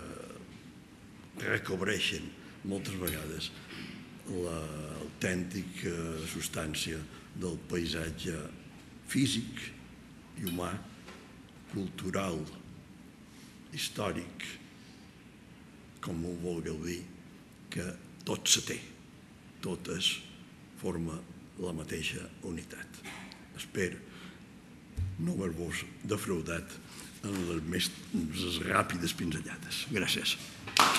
recobreixen moltes vegades l'autèntica substància del paisatge físic i humà, cultural, històric, com ho vulgueu dir, que tot se té, tot és forma la mateixa unitat. Espero no haver-vos defraudat en les més ràpides pinzellades. Gràcies.